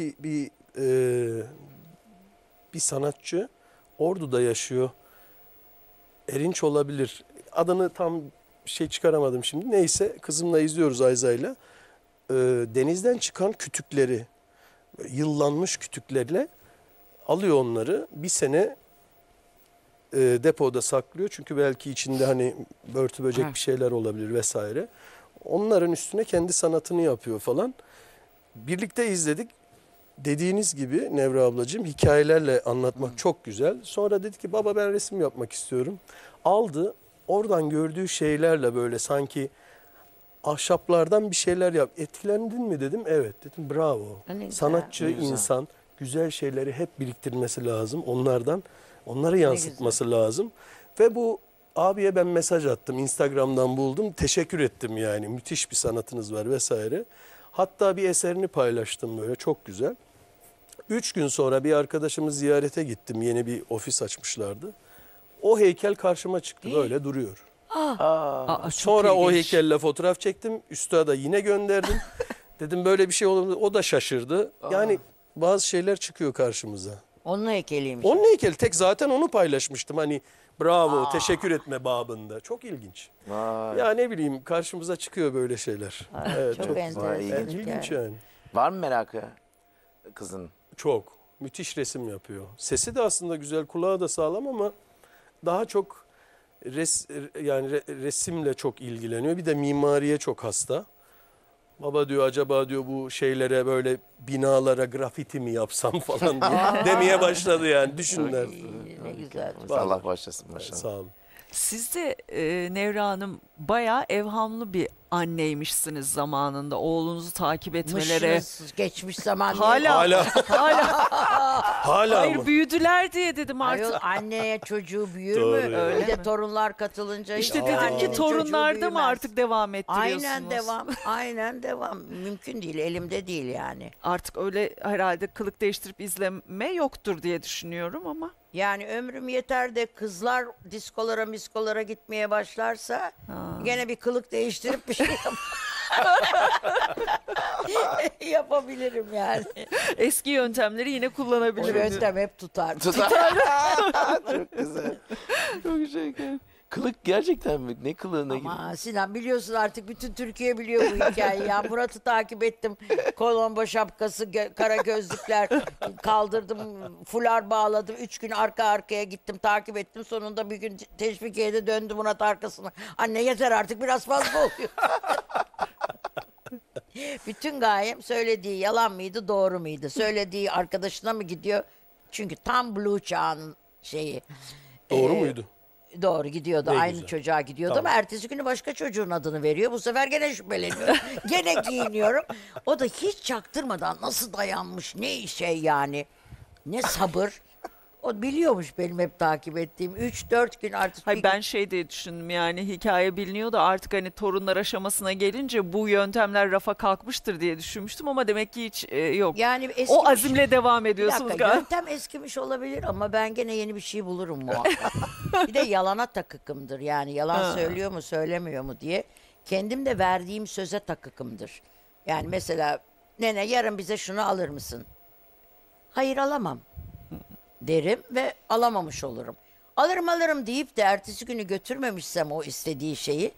bir sanatçı Ordu'da yaşıyor. Erinç olabilir. Adını tam çıkaramadım şimdi. Neyse, kızımla izliyoruz Ayza'yla. Denizden çıkan kütükleri, yıllanmış kütüklerle alıyor onları. Bir sene depoda saklıyor. Çünkü belki içinde hani börtü böcek bir şeyler olabilir vesaire. Onların üstüne kendi sanatını yapıyor falan. Birlikte izledik. Dediğiniz gibi Nevra ablacığım, hikayelerle anlatmak çok güzel. Sonra dedi ki baba ben resim yapmak istiyorum. Aldı, oradan gördüğü şeylerle böyle sanki ahşaplardan bir şeyler yap. Etkilendin mi dedim. Evet dedim, bravo. Ne güzel. Sanatçı Ne güzel. insan güzel şeyleri hep biriktirmesi lazım. Onları yansıtması lazım. Ve bu abiye ben mesaj attım. Instagram'dan buldum. Teşekkür ettim yani. Müthiş bir sanatınız var vesaire. Hatta bir eserini paylaştım böyle, çok güzel. 3 gün sonra bir arkadaşımı ziyarete gittim. Yeni bir ofis açmışlardı. O heykel karşıma çıktı, böyle duruyor. Aa, çok Sonra o ilginç. heykelle fotoğraf çektim. Üstada yine gönderdim. Dedim böyle bir şey olur. O da şaşırdı. Yani bazı şeyler çıkıyor karşımıza. Onun heykeliymiş. Onun heykeli tek, zaten onu paylaşmıştım. Hani bravo, teşekkür etme babında. Çok ilginç. Vay. Ya ne bileyim, karşımıza çıkıyor böyle şeyler. Evet, çok çok enteresan. ilginç. ilginç yani. Var mı merakı kızın? Çok. Müthiş resim yapıyor. Sesi de aslında güzel, kulağı da sağlam ama daha çok resimle çok ilgileniyor. Bir de mimariye çok hasta. Baba diyor, acaba diyor bu şeylere, böyle binalara grafiti mi yapsam falan diye demeye başladı yani, düşünler. Ne güzel. Allah başlasın maşallah. Sağ olun. Siz de Nevra Hanım bayağı evhamlı bir anneymişsiniz zamanında. Oğlunuzu takip etmelere. Mışınız geçmiş zaman. Hala Hayır, mı? büyüdüler diye dedim artık. Ayol, anneye çocuğu büyür Doğru mü? ya. Bir de torunlar katılınca. İşte hiç dedim annenin ki çocuğu torunlarda mı büyümez. artık devam ettiriyorsunuz? Aynen devam. Aynen devam. Mümkün değil. Elimde değil yani. Artık öyle herhalde kılık değiştirip izleme yoktur diye düşünüyorum ama. Yani ömrüm yeter de kızlar diskolara miskolara gitmeye başlarsa gene bir kılık değiştirip bir şey yapabilirim yani. Eski yöntemleri yine O kullanabilirim. yöntem hep tutar. Çok güzel. Çok şeker. Kılık gerçekten mi? Ne kılığına giriyor? Ama Sinan biliyorsun artık bütün Türkiye biliyor bu hikayeyi. Ya Murat'ı takip ettim. Kolombo şapkası, kara gözlükler kaldırdım. Fular bağladım. 3 gün arka arkaya gittim takip ettim. Sonunda bir gün Teşvikiye'de döndü Murat arkasına. Anne yeter artık biraz fazla oluyor. Bütün gayem söylediği yalan mıydı doğru muydu? Söylediği arkadaşına mı gidiyor? Çünkü tam Blue çağının şeyi. Doğru muydu? Doğru gidiyordu. Ne Aynı güzel. çocuğa gidiyordu Tamam. ama ertesi günü başka çocuğun adını veriyor. Bu sefer gene şüpheleniyorum. Gene giyiniyorum. O da hiç çaktırmadan nasıl dayanmış, ne şey yani. Ne sabır. O biliyormuş benim hep takip ettiğim. 3-4 gün artık. Hayır, ben şey diye düşündüm, yani hikaye biliniyor da artık hani torunlar aşamasına gelince bu yöntemler rafa kalkmıştır diye düşünmüştüm ama demek ki hiç yok. Yani eskimiş. O azimle devam Bir ediyorsunuz dakika, galiba. yöntem eskimiş olabilir ama ben gene yeni bir şey bulurum muhakkak. Bir de yalana takıkımdır. Yani yalan söylüyor mu söylemiyor mu diye. Kendim de verdiğim söze takıkımdır. Yani mesela nene yarın bize şunu alır mısın? Hayır alamam derim ve alamamış olurum. Alırım alırım deyip de ertesi günü götürmemişsem o istediği şeyi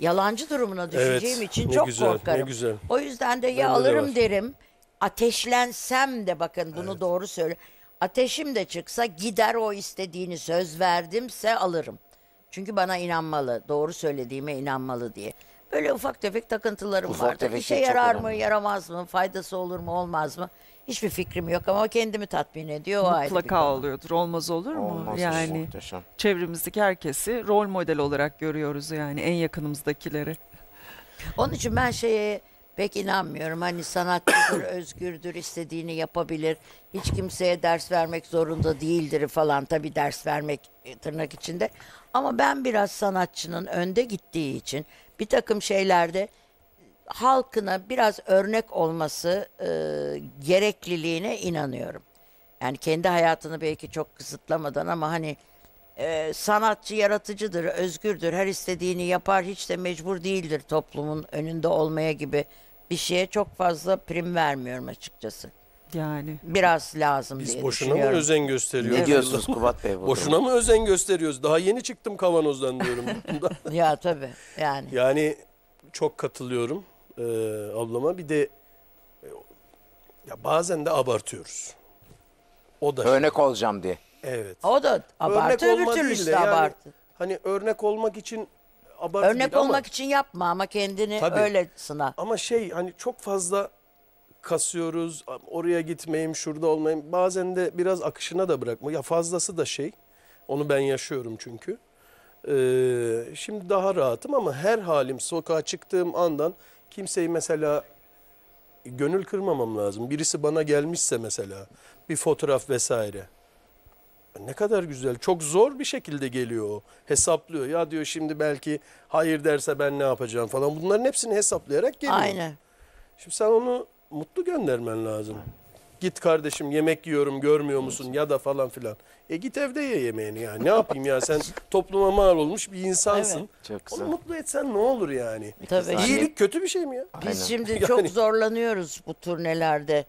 yalancı durumuna düşeceğim Evet, için ne çok güzel, ne korkarım. güzel. O yüzden de ya Bende de alırım var. derim, ateşlensem de bakın bunu doğru söyle. Ateşim de çıksa gider o istediğini söz verdimse alırım. Çünkü bana inanmalı, doğru söylediğime inanmalı diye. Böyle ufak tefek takıntılarım Ufak vardır. tefek İşe çok yarar mı, önemli. yaramaz mı, faydası olur mu, olmaz mı? Hiçbir fikrim yok ama kendimi tatmin ediyor. O ayrı bir Mutlaka konu. oluyordur. Olmaz olur mu? Olmaz, Yani muhteşem. çevremizdeki herkesi rol model olarak görüyoruz yani en yakınımızdakileri. Onun için ben şeye pek inanmıyorum. Hani sanatçıdır, özgürdür, istediğini yapabilir. Hiç kimseye ders vermek zorunda değildir falan. Tabii ders vermek tırnak içinde. Ama ben biraz sanatçının önde gittiği için bir takım şeylerde halkına biraz örnek olması gerekliliğine inanıyorum. Yani kendi hayatını belki çok kısıtlamadan ama hani sanatçı yaratıcıdır, özgürdür, her istediğini yapar, hiç de mecbur değildir toplumun önünde olmaya gibi bir şeye çok fazla prim vermiyorum açıkçası. Yani Biraz lazım Biz diye boşuna mı düşünüyorum. özen gösteriyoruz? Ne diyorsunuz Kubat Bey? Boşuna mı özen gösteriyoruz? Daha yeni çıktım kavanozdan diyorum. Ya tabii yani. Yani çok katılıyorum ablama. Bir de ya bazen de abartıyoruz. O da Örnek olacağım diye. evet. O da abartı, öbür olma türlüsü değil de de yani abartı. hani örnek olmak için abartı Örnek değil ama, olmak için yapma ama kendini Tabii. öyle sına. ama hani çok fazla kasıyoruz. Oraya gitmeyeyim, şurada olmayayım. Bazen de biraz akışına da bırakma. Ya fazlası da onu ben yaşıyorum çünkü. Şimdi daha rahatım ama her halim sokağa çıktığım andan kimseyi mesela gönül kırmamam lazım. Birisi bana gelmişse mesela bir fotoğraf vesaire. Ne kadar güzel. Çok zor bir şekilde geliyor o. Hesaplıyor. Ya diyor şimdi belki hayır derse ben ne yapacağım falan. Bunların hepsini hesaplayarak geliyor. Aynen. Şimdi sen onu mutlu göndermen lazım. Git kardeşim yemek yiyorum görmüyor musun ya da falan filan. Git evde ye yemeğini yani. Ne yapayım ya sen topluma mal olmuş bir insansın. Evet. Çok güzel. Onu mutlu etsen ne olur yani? Tabii. İyilik kötü bir şey mi ya? Biz Aynen. şimdi Yani- çok zorlanıyoruz bu turnelerde.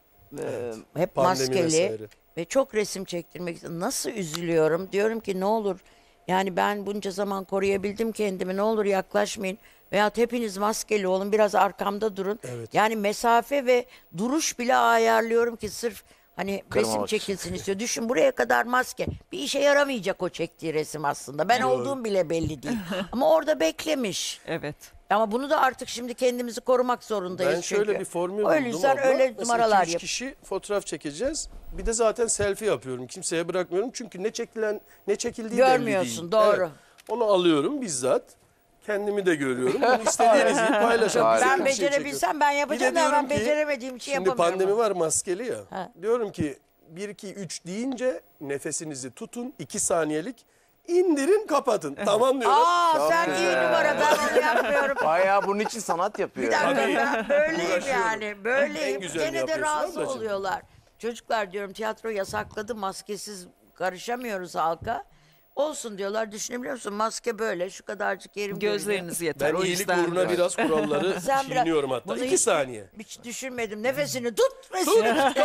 Hep Pandemi maskeli vesaire. ve çok resim çektirmek. Nasıl üzülüyorum? Diyorum ki ne olur. Yani ben bunca zaman koruyabildim kendimi. Ne olur yaklaşmayın. Veyahut hepiniz maskeli olun. Biraz arkamda durun. Evet. Yani mesafe ve duruş bile ayarlıyorum ki sırf hani resim Kırmamak için. çekilsin istiyor. Düşün buraya kadar maske. Bir işe yaramayacak o çektiği resim aslında. Ben olduğum bile belli değil. Ama orada beklemiş. evet. Ama bunu da artık şimdi kendimizi korumak zorundayız Ben şöyle çünkü. bir formül O buldum yüzden abla. öyle Mesela numaralar 2-3 yap. kişi fotoğraf çekeceğiz. Bir de zaten selfie yapıyorum. Kimseye bırakmıyorum. Çünkü ne çekildiği belli Görmüyorsun, değil. doğru. Onu alıyorum bizzat. Kendimi de görüyorum. Bunu istediğiniz gibi paylaşın. Harika. Ben Bir şey becerebilsem ben çekiyorum. yapacağım Bir de da ben diyorum ki, beceremediğim için şimdi yapamıyorum. pandemi var maskeli ya. Ha. Diyorum ki 1, 2, 3 deyince nefesinizi tutun. 2 saniyelik indirin kapatın. Tamam diyorum. Aa sen iyi güzel. numara ben onu yapmıyorum. Bayağı bunun için sanat yapıyor. Bir dakika Tabii. ben böyleyim Uğraşıyorum. yani. Böyleyim. En güzelini Gene de yapıyorsun razı ablacığım. oluyorlar. Çocuklar diyorum tiyatro yasakladı maskesiz karışamıyoruz halka. Olsun diyorlar düşünebiliyor musun? Maske böyle şu kadarcık yerim görünüyor. Gözleriniz yeter. Ben o iyilik yüzden uğruna biraz kuralları Sen biraz- çiğniyorum hatta. bunu 2 saniye. Hiç düşünmedim. Nefesini tut. Nefesini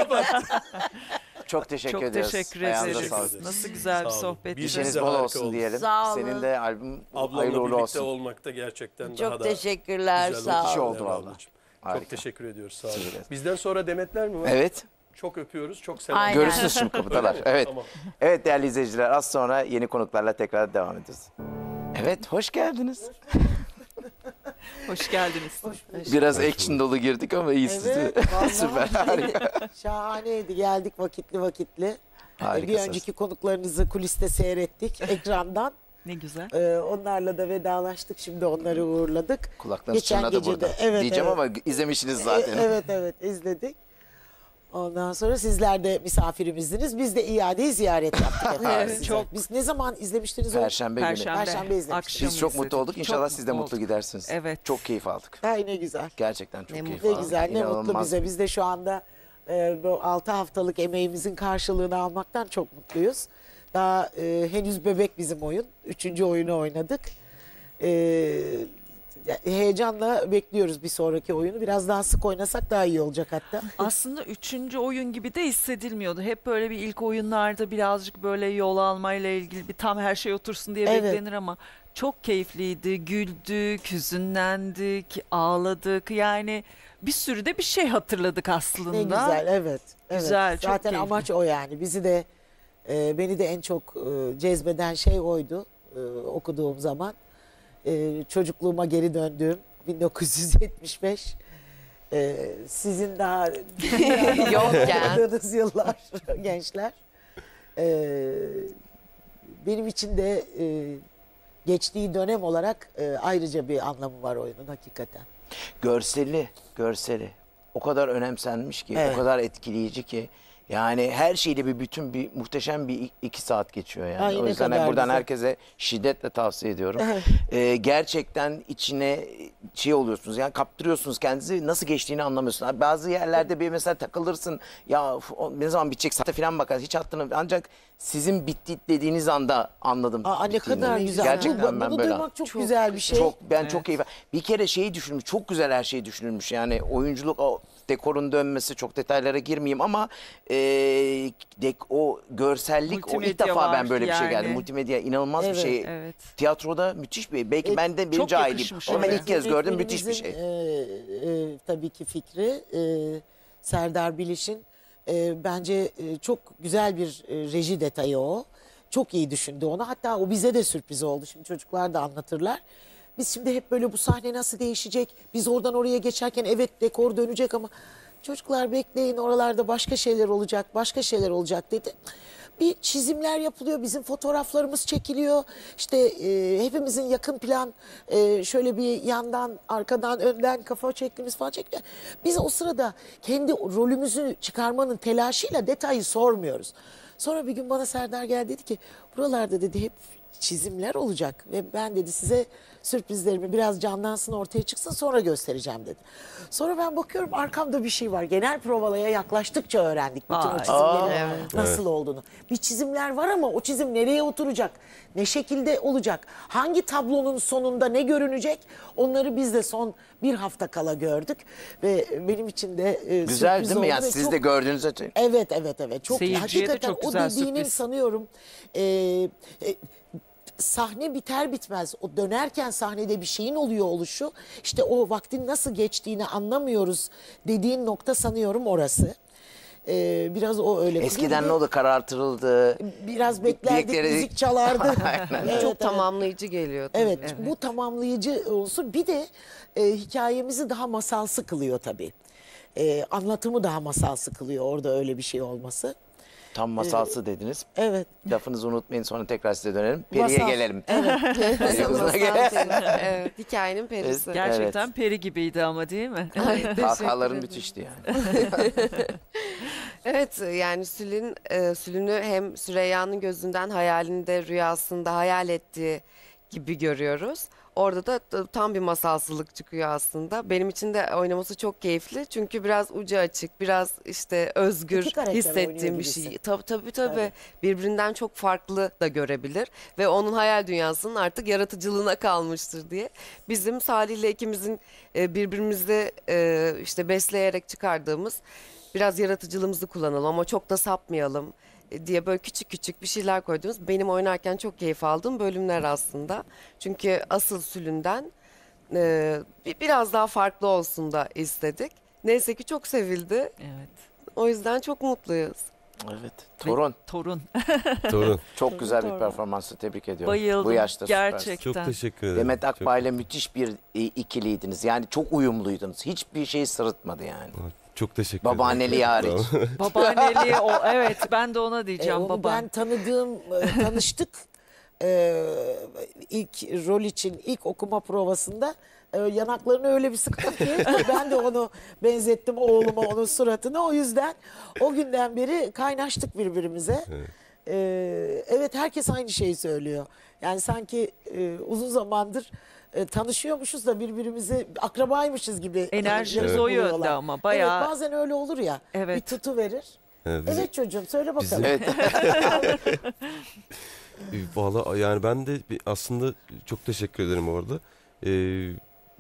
Çok teşekkür çok ediyoruz. teşekkür Ayağınıza ederiz. sağlık. Nasıl güzel bir Sağ olun. sohbet. Bir İşiniz Size bol harika olsun oldu. diyelim. Sağ olun. Senin de albüm hayırlı Ablamla uğurlu birlikte olsun. olmak da gerçekten Çok daha da teşekkürler, güzel sağ oldu. olun. Merve oldu ablacığım. vallahi. Harika. Çok teşekkür ediyoruz. Sağ olun. Teşekkür ederiz. Bizden sonra Demetler mi var? Evet. Çok öpüyoruz. Çok selam. Aynen. Görüşürüz şimdi kapıdalar. Evet. Tamam. Evet değerli izleyiciler az sonra yeni konuklarla tekrar devam edeceğiz. Evet hoş geldiniz. Hoş geldiniz. Biraz action dolu girdik ama iyisiniz. Evet, vallahi Süper harika. şahaneydi. Geldik vakitli vakitli. Bir Harikasınız. önceki konuklarınızı kuliste seyrettik ekrandan. Ne güzel. Onlarla da vedalaştık. Şimdi onları uğurladık. Kulaklarınız Geçen çınladı gece de- burada. evet, Diyeceğim evet. ama izlemişsiniz zaten. Evet izledik. Ondan sonra sizler de misafirimizdiniz. Biz de iadeyi ziyaret yaptık efendim Evet, size. çok. Biz ne zaman izlemiştiniz o? Perşembe günü. Perşembe izlemiştik. akşam Biz çok izledik. mutlu olduk. İnşallah Çok siz de mutlu olduk. gidersiniz. Evet. Çok keyif aldık. Ay ne güzel. Gerçekten çok Ne keyif Ne aldık. güzel, ne mutlu İnanılmaz. bize. Biz de şu anda bu 6 haftalık emeğimizin karşılığını almaktan çok mutluyuz. Daha henüz bebek bizim oyun. 3. oyunu oynadık. Heyecanla bekliyoruz bir sonraki oyunu. Biraz daha sık oynasak daha iyi olacak hatta. Aslında 3. oyun gibi de hissedilmiyordu. Hep böyle bir ilk oyunlarda birazcık böyle yol almayla ilgili bir tam her şey otursun diye Evet. beklenir ama çok keyifliydi. Güldük, hüzünlendik, ağladık. Yani bir sürü de bir şey hatırladık aslında. Ne güzel, evet. Evet. Güzel, çok Zaten keyifli. amaç o yani. Bizi de beni de en çok cezbeden şey oydu okuduğum zaman. Çocukluğuma geri döndüğüm 1975. Sizin daha Yokken. oynadığınız yıllar gençler. Benim için de geçtiği dönem olarak ayrıca bir anlamı var oyunun hakikaten. Görseli o kadar önemsenmiş ki, Evet. o kadar etkileyici ki. Yani her şeyle bir bütün bir muhteşem bir 2 saat geçiyor yani. Ay, O ne yüzden kadar buradan güzel. herkese şiddetle tavsiye ediyorum. Gerçekten içine şey oluyorsunuz yani kaptırıyorsunuz kendinizi, nasıl geçtiğini anlamıyorsunuz. Abi bazı yerlerde bir mesela takılırsın ya ne zaman bitecek saate falan bakar hiç hattını, ancak sizin bitti dediğiniz anda anladım. Aa, ne bittiğini. kadar güzel. Gerçekten ben Bunu böyle. duymak çok güzel bir şey. Çok keyif. Bir kere şeyi düşünmüş. Çok güzel her şey düşünülmüş. Yani oyunculuk, o dekorun dönmesi, çok detaylara girmeyeyim ama o görsellik, o ilk Multimedya defa var ben böyle bir şey geldi. yani. Multimedya inanılmaz bir Evet, şey. Evet. Tiyatroda müthiş bir. Belki ben de benim çok cahilim. yakışmış Ama ben oraya. ilk kez gördüm, müthiş bir şey. Tabii ki fikri Serdar Biliş'in bence çok güzel bir reji detayı o. Çok iyi düşündü onu. Hatta o bize de sürpriz oldu. Şimdi çocuklar da anlatırlar. Biz şimdi hep böyle bu sahne nasıl değişecek? Biz oradan oraya geçerken evet dekor dönecek ama çocuklar bekleyin, oralarda başka şeyler olacak, başka şeyler olacak dedi. Bir çizimler yapılıyor, bizim fotoğraflarımız çekiliyor. İşte hepimizin yakın plan şöyle bir yandan, arkadan, önden kafa çektiğimiz falan çekiliyor. Biz o sırada kendi rolümüzü çıkarmanın telaşıyla detayı sormuyoruz. Sonra bir gün bana Serdar geldi, dedi ki buralarda dedi hep çizimler olacak ve ben dedi size sürprizlerimi biraz canlansın, ortaya çıksın, sonra göstereceğim dedi. Sonra ben bakıyorum arkamda bir şey var. Genel provalaya yaklaştıkça öğrendik bütün o Vay. çizimlerin nasıl olduğunu. Bir çizimler var ama o çizim nereye oturacak? Ne şekilde olacak? Hangi tablonun sonunda ne görünecek? Onları biz de son bir hafta kala gördük ve benim için de Güzel sürpriz değil mi? oldu Yani ve siz çok- de gördüğünüz Evet, evet, evet. Çok Seyirciye de hakikaten çok o güzel dediğinin sürpriz. sanıyorum sahne biter bitmez o dönerken sahnede bir şeyin oluyor oluşu, işte o vaktin nasıl geçtiğini anlamıyoruz dediğin nokta sanıyorum orası. Biraz o öyle. Eskiden Bir ne de oldu? Karartırıldı. Biraz beklerdik, Bilekleri- müzik çalardı. Evet, Çok evet. tamamlayıcı geliyor. tabii. Evet, bu tamamlayıcı unsur. Bir de hikayemizi daha masalsı kılıyor tabii. Anlatımı daha masalsı kılıyor orada öyle bir şey olması. Tam masalsı dediniz. Evet. Lafınızı unutmayın, sonra tekrar size dönelim. Peri'ye Masal. gelelim. Masal Uzuna perisi. Evet, hikayenin perisi. Gerçekten peri gibiydi ama değil mi? Kahkahaların müthişti yani. Evet, yani Sülün'ü hem Süreyya'nın gözünden hayalinde, rüyasında hayal ettiği gibi görüyoruz. Orada da tam bir masalsılık çıkıyor aslında. Benim için de oynaması çok keyifli. Çünkü biraz ucu açık, biraz işte özgür İki karakter oynuyor hissettiğim bir şey. gibisin. Tabii. Tabii. Birbirinden çok farklı da görebilir. Ve onun hayal dünyasının artık yaratıcılığına kalmıştır diye. Bizim Salih ile ikimizin birbirimizi işte besleyerek çıkardığımız, biraz yaratıcılığımızı kullanalım ama çok da sapmayalım diye böyle küçük küçük bir şeyler koyduğumuz, benim oynarken çok keyif aldığım bölümler aslında. Çünkü asıl Sülün'den biraz daha farklı olsun da istedik. Neyse ki çok sevildi. Evet. O yüzden çok mutluyuz. Evet. Torun. Torun. Torun. Çok güzel bir performansı, tebrik ediyorum. Bayıldım. Bu yaşta süpersin. Gerçekten. Çok teşekkür ederim. Demet Çok- Akbağ ile müthiş bir ikiliydiniz. Yani çok uyumluydunuz. Hiçbir şey sırıtmadı yani. Çok teşekkür ederim. Babaanneliği hariç. Babaanneliği o. Evet, ben de ona diyeceğim Onu baba. ben tanıştık. İlk rol için ilk okuma provasında yanaklarını öyle bir sıktım ki ben de onu benzettim oğluma, onun suratını. O yüzden o günden beri kaynaştık birbirimize. Evet, herkes aynı şeyi söylüyor. Yani sanki uzun zamandır tanışıyormuşuz da birbirimizi akrabaymışız gibi. Enerjimiz yapıp o yönde buluyorlar. ama bayağı- Evet, bazen öyle olur ya. Evet. Bir tutu verir. Evet, bizim- Evet çocuğum, söyle bakalım. Evet. Valla yani ben de aslında çok teşekkür ederim orada.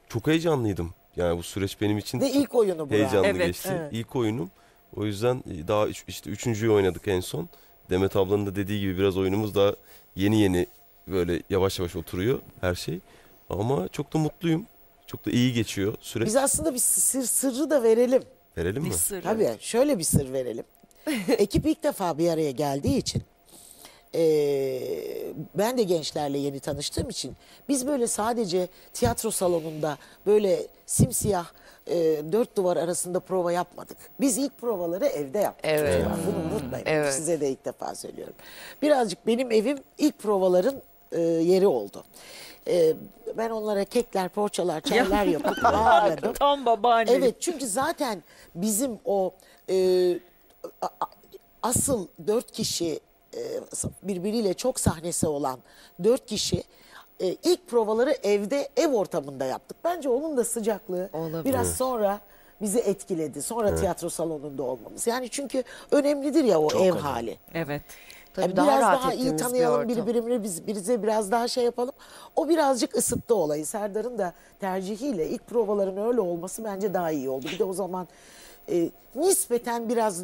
çok heyecanlıydım. Yani bu süreç benim için Ve ilk oyunu bu. heyecanlı Evet, geçti. evet. İlk oyunum. O yüzden daha işte üçüncüyü oynadık en son. Demet ablanın da dediği gibi biraz oyunumuz daha yeni böyle yavaş yavaş oturuyor her şey. Ama çok da mutluyum. Çok da iyi geçiyor süreç. Biz aslında bir sırrı da verelim. Verelim mi? Bir sır. Tabii şöyle bir sır verelim. Ekip ilk defa bir araya geldiği için ben de gençlerle yeni tanıştığım için biz böyle sadece tiyatro salonunda böyle simsiyah dört duvar arasında prova yapmadık. Biz ilk provaları evde yaptık. Evet. Çocuklar, bunu unutmayın. Evet. Size de ilk defa söylüyorum. Birazcık benim evim ilk provaların yeri oldu. Ben onlara kekler, poğaçalar, çaylar yapıp ağırladım. Tam babaanne. Evet, çünkü zaten bizim o asıl 4 kişi birbiriyle çok sahnesi olan 4 kişi ilk provaları evde, ev ortamında yaptık. Bence onun da sıcaklığı Olabilir. biraz sonra bizi etkiledi. Sonra tiyatro salonunda olmamız. Yani çünkü önemlidir ya o ev hali. Evet. Tabii Yani daha biraz rahat daha iyi ettiğimiz bir tanıyalım ortam. birbirimizi, bize biraz daha şey yapalım. O birazcık ısıttı olayı. Serdar'ın da tercihiyle ilk provaların öyle olması bence daha iyi oldu. Bir de o zaman nispeten biraz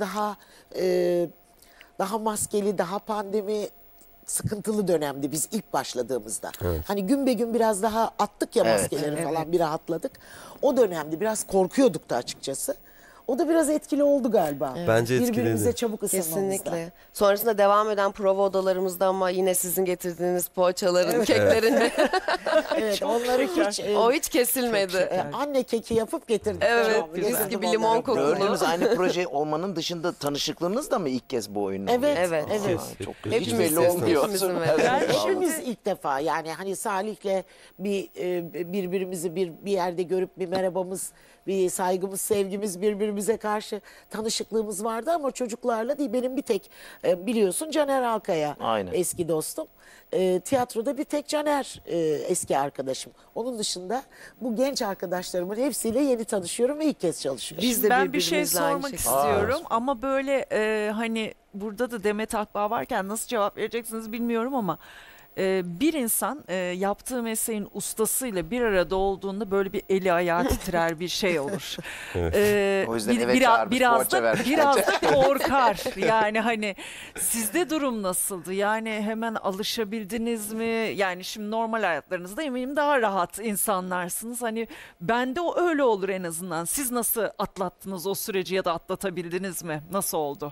daha maskeli, daha pandemi sıkıntılı dönemdi biz ilk başladığımızda. Hani gün be gün biraz daha attık ya Evet. maskeleri falan, bir rahatladık. O dönemde biraz korkuyorduk da açıkçası. O da biraz etkili oldu galiba. Bence Birbirimize etkiledi. çabuk ısınmamızda. Kesinlikle. Sonrasında devam eden prova odalarımızda ama yine sizin getirdiğiniz poğaçaların, keklerin Evet, onları hiç o hiç kesilmedi. anne keki yapıp getirdik. Evet, devamlı. mis Getirdim gibi onları. limon kokulu. Gördüğümüz aynı proje olmanın dışında tanışıklığınız da mı ilk kez bu oyunla Evet, oluyor? evet. Evet. Çok Hepimiz hiç belli kez olmuyor. Hepimizin Evet, evet. vallahi. Hepimiz ilk defa yani hani Salih'le birbirimizi bir yerde görüp bir merhabamız, bir saygımız, sevgimiz birbirimize karşı tanışıklığımız vardı ama çocuklarla değil. Benim bir tek biliyorsun Caner Alkaya Aynen. eski dostum. Tiyatroda bir tek Caner eski arkadaşım. Onun dışında bu genç arkadaşlarımın hepsiyle yeni tanışıyorum ve ilk kez çalışıyorum. Biz de Ben bir şey birbirimizle aynı sormak şekilde. istiyorum ama böyle hani burada da Demet Akbağ varken nasıl cevap vereceksiniz bilmiyorum ama bir insan yaptığı mesleğin ustasıyla bir arada olduğunda böyle bir eli ayağı titrer, bir şey olur. O yüzden eve çağırmış, poğaça vermiş. biraz da korkar. Yani hani sizde durum nasıldı? Yani hemen alışabildiniz mi? Yani şimdi normal hayatlarınızda eminim daha rahat insanlarsınız. Hani bende o öyle olur en azından. Siz nasıl atlattınız o süreci ya da atlatabildiniz mi? Nasıl oldu?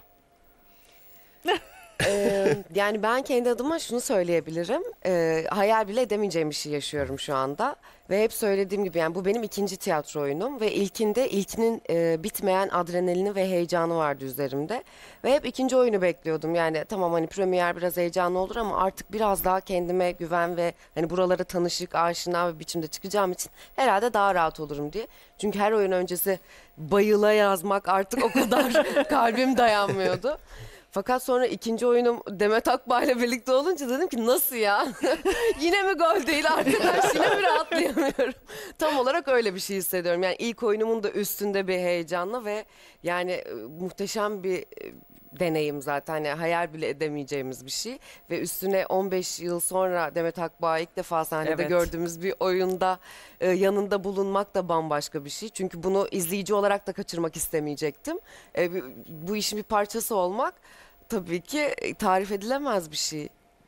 Yani ben kendi adıma şunu söyleyebilirim. Hayal bile edemeyeceğim bir şey yaşıyorum şu anda. Ve hep söylediğim gibi yani bu benim ikinci tiyatro oyunum. Ve ilkinin bitmeyen adrenalini ve heyecanı vardı üzerimde. Ve hep ikinci oyunu bekliyordum. Yani tamam hani premier biraz heyecanlı olur ama artık biraz daha kendime güven ve hani buralara tanışık, aşina bir biçimde çıkacağım için herhalde daha rahat olurum diye. Çünkü her oyun öncesi bayıla yazmak artık o kadar kalbim dayanmıyordu. Fakat sonra ikinci oyunum Demet Akbağ ile birlikte olunca dedim ki nasıl ya? Yine mi gol değil arkadaş? Yine mi rahatlayamıyorum? Tam olarak öyle bir şey hissediyorum. Yani ilk oyunumun da üstünde bir heyecanla ve yani muhteşem bir deneyim zaten. Yani hayal bile edemeyeceğimiz bir şey. Ve üstüne 15 yıl sonra Demet Akbağ'ı ilk defa sahnede Evet. gördüğümüz bir oyunda yanında bulunmak da bambaşka bir şey. Çünkü bunu izleyici olarak da kaçırmak istemeyecektim. Bu işin bir parçası olmak tabii ki tarif edilemez bir şey.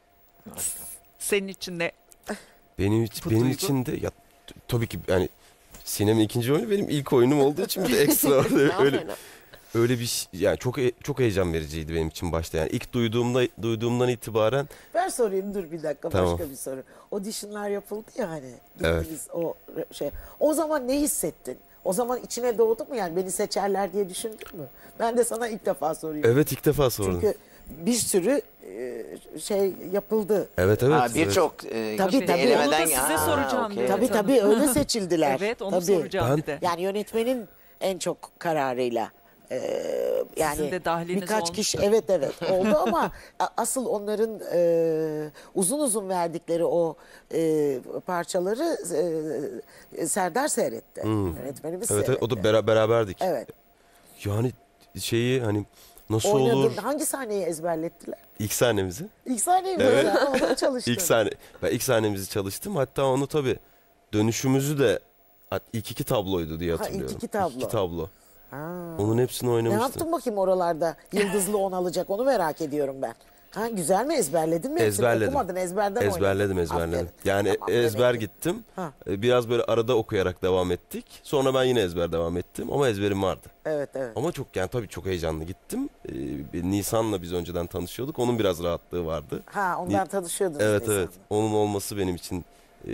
Senin için de Benim duygu. için de ya tabii ki yani Sinem'in ikinci oyunu benim ilk oyunum olduğu için bir de ekstra öyle Daha fena. öyle bir yani çok heyecan vericiydi benim için başta. Yani ilk duyduğumdan itibaren Ben sorayım dur bir dakika Tamam. başka bir soru. Auditionlar yapıldı ya hani. Evet. Gittiniz o şey. O zaman ne hissettin? O zaman içine doğdu mu yani beni seçerler diye düşündün mü? Ben de sana ilk defa soruyorum. evet ilk defa sordum. Çünkü bir sürü şey yapıldı. Evet. Ha, birçok Tabii, tabii, tabii. elemeden... Onu da size Ha, soracağım okey. diye. Tabii tabii öyle seçildiler. evet onu Tabii. soracağım Ben- bir de. Yani yönetmenin en çok kararıyla. Yani Sizin de dahliniz birkaç olmuş. kişi evet oldu ama asıl onların uzun uzun verdikleri o parçaları Serdar seyretti. Yönetmenimiz Evet, seyretti. o da beraberdik. Evet. Yani şeyi hani nasıl Oynadın. olur Hangi sahneyi ezberlettiler? ilk sahnemizi. İlk sahneyi mi? Evet. Onu çalıştın. Ben ilk sahnemizi çalıştım. Hatta onu tabii dönüşümüzü de İlk iki tabloydu diye ilk hatırlıyorum. iki tablo. İlk iki tablo. Ha. Onun hepsini Ne oynamıştım. yaptın bakayım oralarda? Yıldızlı 10 alacak, onu merak ediyorum ben. Ha, güzel mi, ezberledin mi? hepsini? Ezberledim. Okumadın, ezberden oynadın. Ezberledim. Aferin. Yani Tamam, ezber demek ki. gittim. Ha. Biraz böyle arada okuyarak devam ettik. Sonra ben yine ezber devam ettim ama ezberim vardı. Evet. Ama tabii çok heyecanlı gittim. Nisan'la biz önceden tanışıyorduk. Onun biraz rahatlığı vardı. Ha, ondan tanışıyordunuz. Evet Nisan'la. evet. Onun olması benim için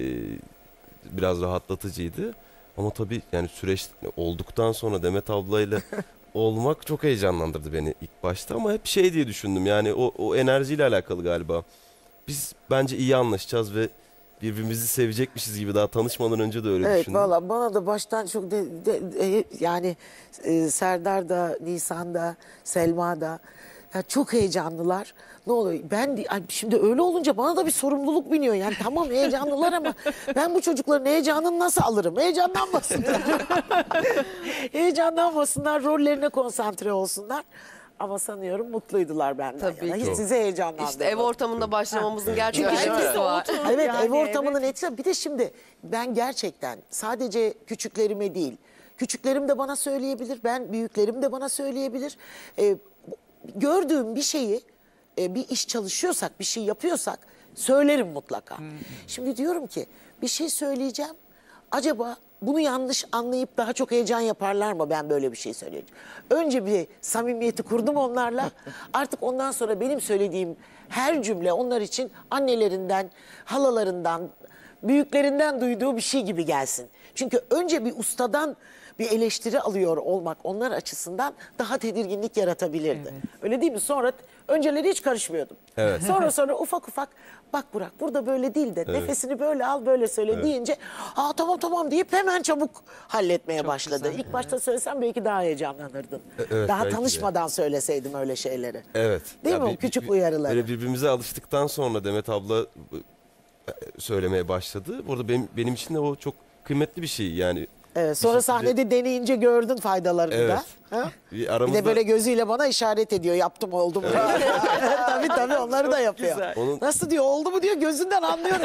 biraz rahatlatıcıydı. Ama tabii yani süreç olduktan sonra Demet ablayla olmak çok heyecanlandırdı beni ilk başta ama hep şey diye düşündüm. Yani o enerjiyle alakalı galiba. Biz bence iyi anlaşacağız ve birbirimizi sevecekmişiz gibi daha tanışmadan önce de öyle Evet, düşündüm. valla bana da baştan çok yani Serdar da, Nisan da, Selma da ya çok heyecanlılar. Ne oluyor? Şimdi öyle olunca bana da bir sorumluluk biniyor. Yani tamam heyecanlılar ama ben bu çocukların heyecanını nasıl alırım? Heyecanlanmasınlar. Heyecanlanmasınlar, rollerine konsantre olsunlar. Ama sanıyorum mutluydular benden Tabii yana. ki. Hiç sizi heyecanlandırmadı. İşte ev ortamında başlamamızın gerçekten Çünkü etkisi şimdi- var. Evet, Yani ev ortamının evet. etkisi. Bir de şimdi ben gerçekten sadece küçüklerime değil, küçüklerim de bana söyleyebilir, ben büyüklerim de bana söyleyebilir. Gördüğüm bir şeyi, bir iş çalışıyorsak, bir şey yapıyorsak söylerim mutlaka. Şimdi diyorum ki bir şey söyleyeceğim. Acaba bunu yanlış anlayıp daha çok heyecan yaparlar mı ben böyle bir şey söyleyeceğim? Önce bir samimiyeti kurdum onlarla. Artık ondan sonra benim söylediğim her cümle onlar için annelerinden, halalarından, büyüklerinden duyduğu bir şey gibi gelsin. Çünkü önce bir ustadan bir eleştiri alıyor olmak onlar açısından daha tedirginlik yaratabilirdi. Öyle değil mi? Sonra önceleri hiç karışmıyordum. Evet. Sonra ufak ufak bak Burak burada böyle değil de nefesini böyle al böyle söyle deyince tamam deyip hemen çabuk halletmeye başladı. İlk başta söylesem belki daha heyecanlanırdın. Evet, Daha belki de. tanışmadan söyleseydim öyle şeyleri. Evet. Değil mi o küçük uyarıları? Böyle birbirimize alıştıktan sonra Demet abla söylemeye başladı. Burada benim için de o çok kıymetli bir şey yani. Evet, sonra Bir şekilde- sahnede deneyince gördün faydalarını Evet. da. Ha? Bir Bir aramızda de böyle gözüyle bana işaret ediyor. Yaptım oldu mu? tabii onları da yapıyor. güzel. Onun- Nasıl diyor oldu mu diyor gözünden anlıyorum.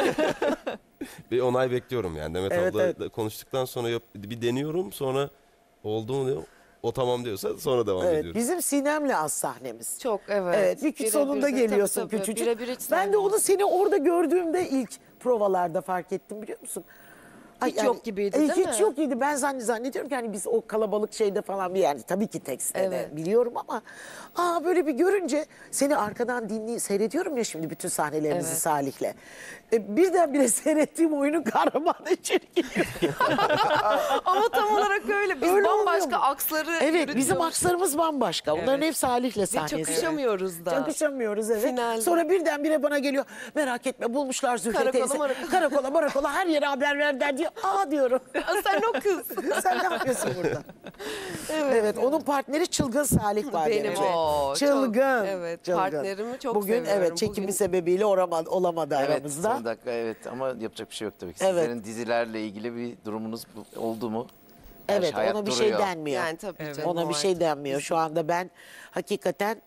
bir onay bekliyorum yani. Demet Evet, abla konuştuktan sonra bir deniyorum sonra oldu mu diyor. O tamam diyorsa sonra devam evet, ediyorum. bizim Sinem'le az sahnemiz. Çok evet. Evet, bir Birebir sonunda de, geliyorsun tabii, küçücük. birebir hiç Ben de sevmem. onu seni orada gördüğümde ilk provalarda fark ettim biliyor musun? Hiç yok gibiydi, değil hiç mi? yok gibiydi. Ben zannediyorum ki hani biz o kalabalık şeyde falan bir yani tabii ki tekste de Evet. biliyorum ama böyle bir görünce seni arkadan seyrediyorum ya şimdi bütün sahnelerimizi Evet. Salih'le. Birdenbire seyrettiğim oyunun kahramanı içeri giriyor. Ama tam olarak öyle. Biz Öyle bambaşka olmuyor mu? aksları Evet, bizim yürütüyoruz. akslarımız bambaşka. Onların hep Salih'le Ve sahnesi. çakışamıyoruz da. Çakışamıyoruz evet. Finalde. Sonra birdenbire bana geliyor. Merak etme bulmuşlar Zühre Karakola teyze. marakola. Karakola her yere haber verdiler diyor. Diyorum. Sen o kız. Sen ne yapıyorsun burada? Evet. Onun partneri Çılgın Salih var. Benim o. Çılgın. Evet, Çılgın. partnerimi çok Bugün seviyorum. evet çekimi Bugün- sebebiyle olamadı Evet, aramızda. son dakika evet ama yapacak bir şey yok tabii ki. Evet. Sizlerin dizilerle ilgili bir durumunuz oldu mu? Her Evet hayat ona bir duruyor. şey denmiyor. Yani tabii canım, Ona o bir şey artık denmiyor. Şu anda ben hakikaten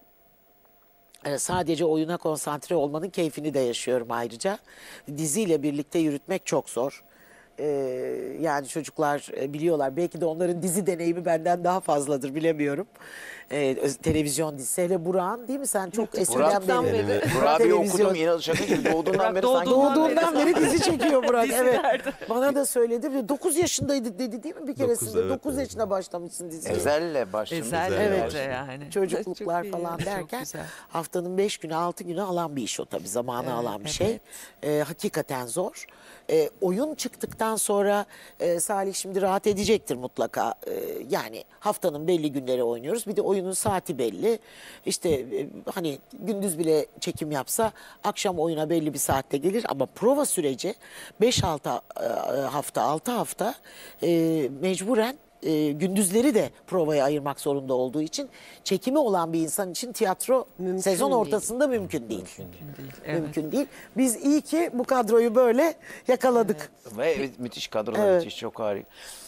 sadece oyuna konsantre olmanın keyfini de yaşıyorum ayrıca. Diziyle birlikte yürütmek çok zor. Yani çocuklar biliyorlar. Belki de onların dizi deneyimi benden daha fazladır bilemiyorum. Televizyon dizisi. Hele Burak'ın değil mi? Sen çok eskiden Burak'tan beri. beri. Burak Bey Televizyon. okudum yine şaka gibi doğduğundan beri sanki. Doğduğundan beri dizi çekiyor Burak. Evet. Bana da söyledi. 9 yaşındaydı dedi değil mi bir keresinde? evet, 9 evet. yaşında başlamışsın diziye. Ezelle başlamış. Ezel Evet. evet yani. Çocukluklar Çok iyi. falan Çok derken güzel. haftanın 5 günü 6 günü alan bir iş o tabii zamanı alan bir evet. şey. Hakikaten zor. Oyun çıktıktan sonra Salih şimdi rahat edecektir mutlaka. Yani haftanın belli günleri oynuyoruz. Bir de oyunun saati belli. İşte hani gündüz bile çekim yapsa akşam oyuna belli bir saatte gelir. Ama prova süreci 5-6 hafta 6 hafta mecburen gündüzleri de provaya ayırmak zorunda olduğu için çekimi olan bir insan için tiyatro sezon değil. ortasında mümkün değil. Evet. Mümkün değil. Biz iyi ki bu kadroyu böyle yakaladık. Ve evet, müthiş kadrolar Evet. müthiş çok harika.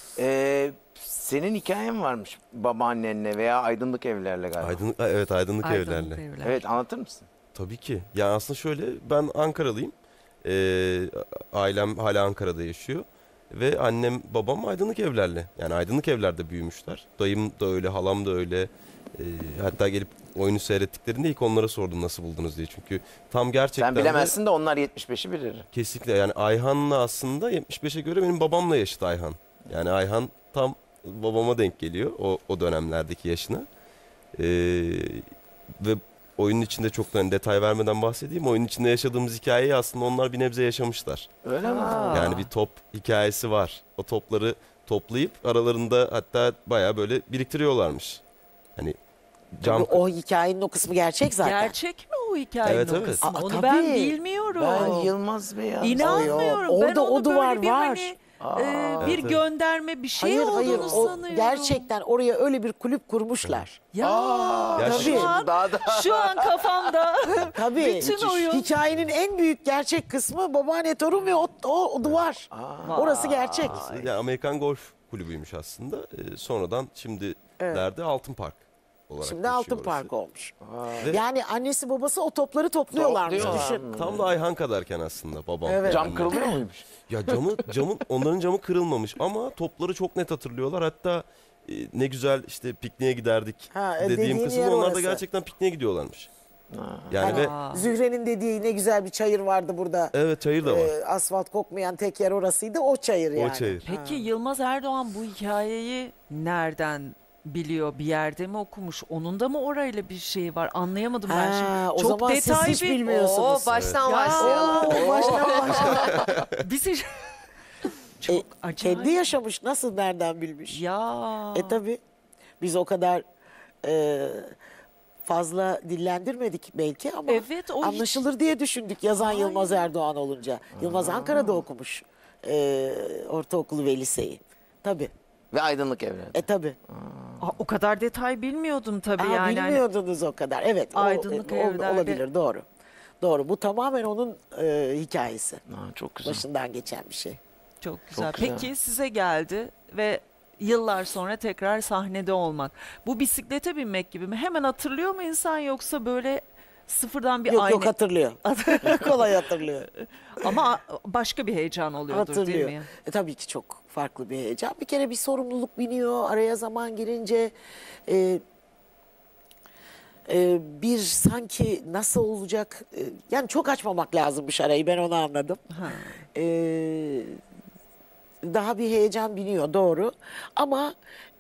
Senin hikayen varmış babaannenle veya Aydınlık Evler'le galiba. Aydınlık Aydınlık evlerle. evler. Evet anlatır mısın? Tabii ki. Ya aslında şöyle ben Ankaralıyım. Ailem hala Ankara'da yaşıyor. Ve annem babam aydınlık evlerle. Yani aydınlık evlerde büyümüşler. Dayım da öyle, halam da öyle. Hatta gelip oyunu seyrettiklerinde ilk onlara sordum nasıl buldunuz diye. Çünkü tam gerçekten Sen bilemezsin de onlar 75'i bilir. kesinlikle yani Ayhan'la aslında 75'e göre benim babamla yaşıt Ayhan. Yani Ayhan tam babama denk geliyor o dönemlerdeki yaşına. Ve oyunun içinde çok da hani detay vermeden bahsedeyim. Oyunun içinde yaşadığımız hikayeyi aslında onlar bir nebze yaşamışlar. Öyle mi? Yani bir top hikayesi var. O topları toplayıp aralarında hatta bayağı böyle biriktiriyorlarmış. Hani cam O hikayenin o kısmı gerçek zaten. Gerçek mi o hikayenin Evet, o evet. kısmı? Aa, Onu tabii. ben bilmiyorum. Ben Yılmaz Beyaz. İnanmıyorum. Orada Ben onu o duvar böyle bir var. hani, bir Evet. gönderme bir şey Hayır olduğunu o sanıyorum. gerçekten oraya öyle bir kulüp kurmuşlar. Ya Gerçekten. şu an, Daha da şu an kafamda Tabii. bütün oyun. Hikayenin en büyük gerçek kısmı babaanne torun ve o duvar. Orası gerçek. yani Amerikan Golf Kulübüymüş aslında. Sonradan şimdilerde Altın Park olarak Şimdi geçiyor Altın orası. Park olmuş. Ve- Yani annesi babası o topları topluyorlarmış. Topluyorlar. Düşün. Tam da Ayhan kadarken aslında babam. Evet. cam Yani. kırılıyor muymuş? Ya onların camı kırılmamış ama topları çok net hatırlıyorlar. Hatta ne güzel işte pikniğe giderdik Ha, dediğim dediğin kısımda yer onlar da orası. gerçekten pikniğe gidiyorlarmış. Yani ve Zühre'nin dediği ne güzel bir çayır vardı burada. evet çayır da var. Asfalt kokmayan tek yer orasıydı. O çayır yani. O çayır. Peki Yılmaz Erdoğan bu hikayeyi nereden biliyor? Bir yerde mi okumuş? Onun da mı orayla bir şey var? Anlayamadım ben Ha, şimdi. o Çok zaman siz detay hiç bir... bilmiyorsunuz. O baştan Ya. başlayalım. Oo, baştan başla. Bizi... Çok acayip. Kendi yaşamış. Nasıl nereden bilmiş? Ya. Tabii. Biz o kadar fazla dillendirmedik belki ama Evet, o hiç- anlaşılır diye düşündük yazan Yılmaz Erdoğan olunca. Yılmaz Ankara'da okumuş ortaokulu ve liseyi. Tabii. Ve aydınlık evler. Tabii. O kadar detay bilmiyordum tabii Aa, yani. Hani bilmiyordunuz o kadar. Evet. Aydınlık evlerde. olabilir. Doğru. Doğru. Bu tamamen onun hikayesi. Çok güzel. Başından geçen bir şey. Çok güzel. güzel. Peki size geldi ve yıllar sonra tekrar sahnede olmak. Bu bisiklete binmek gibi mi? Hemen hatırlıyor mu insan yoksa böyle sıfırdan bir Yok aynı... yok hatırlıyor. Kolay hatırlıyor. Ama başka bir heyecan oluyordur Hatırlıyor. değil mi? Tabii ki çok farklı bir heyecan. Bir kere bir sorumluluk biniyor. Araya zaman girince bir sanki nasıl olacak? Yani çok açmamak lazımmış arayı. Ben onu anladım. E, daha bir heyecan biniyor doğru. Ama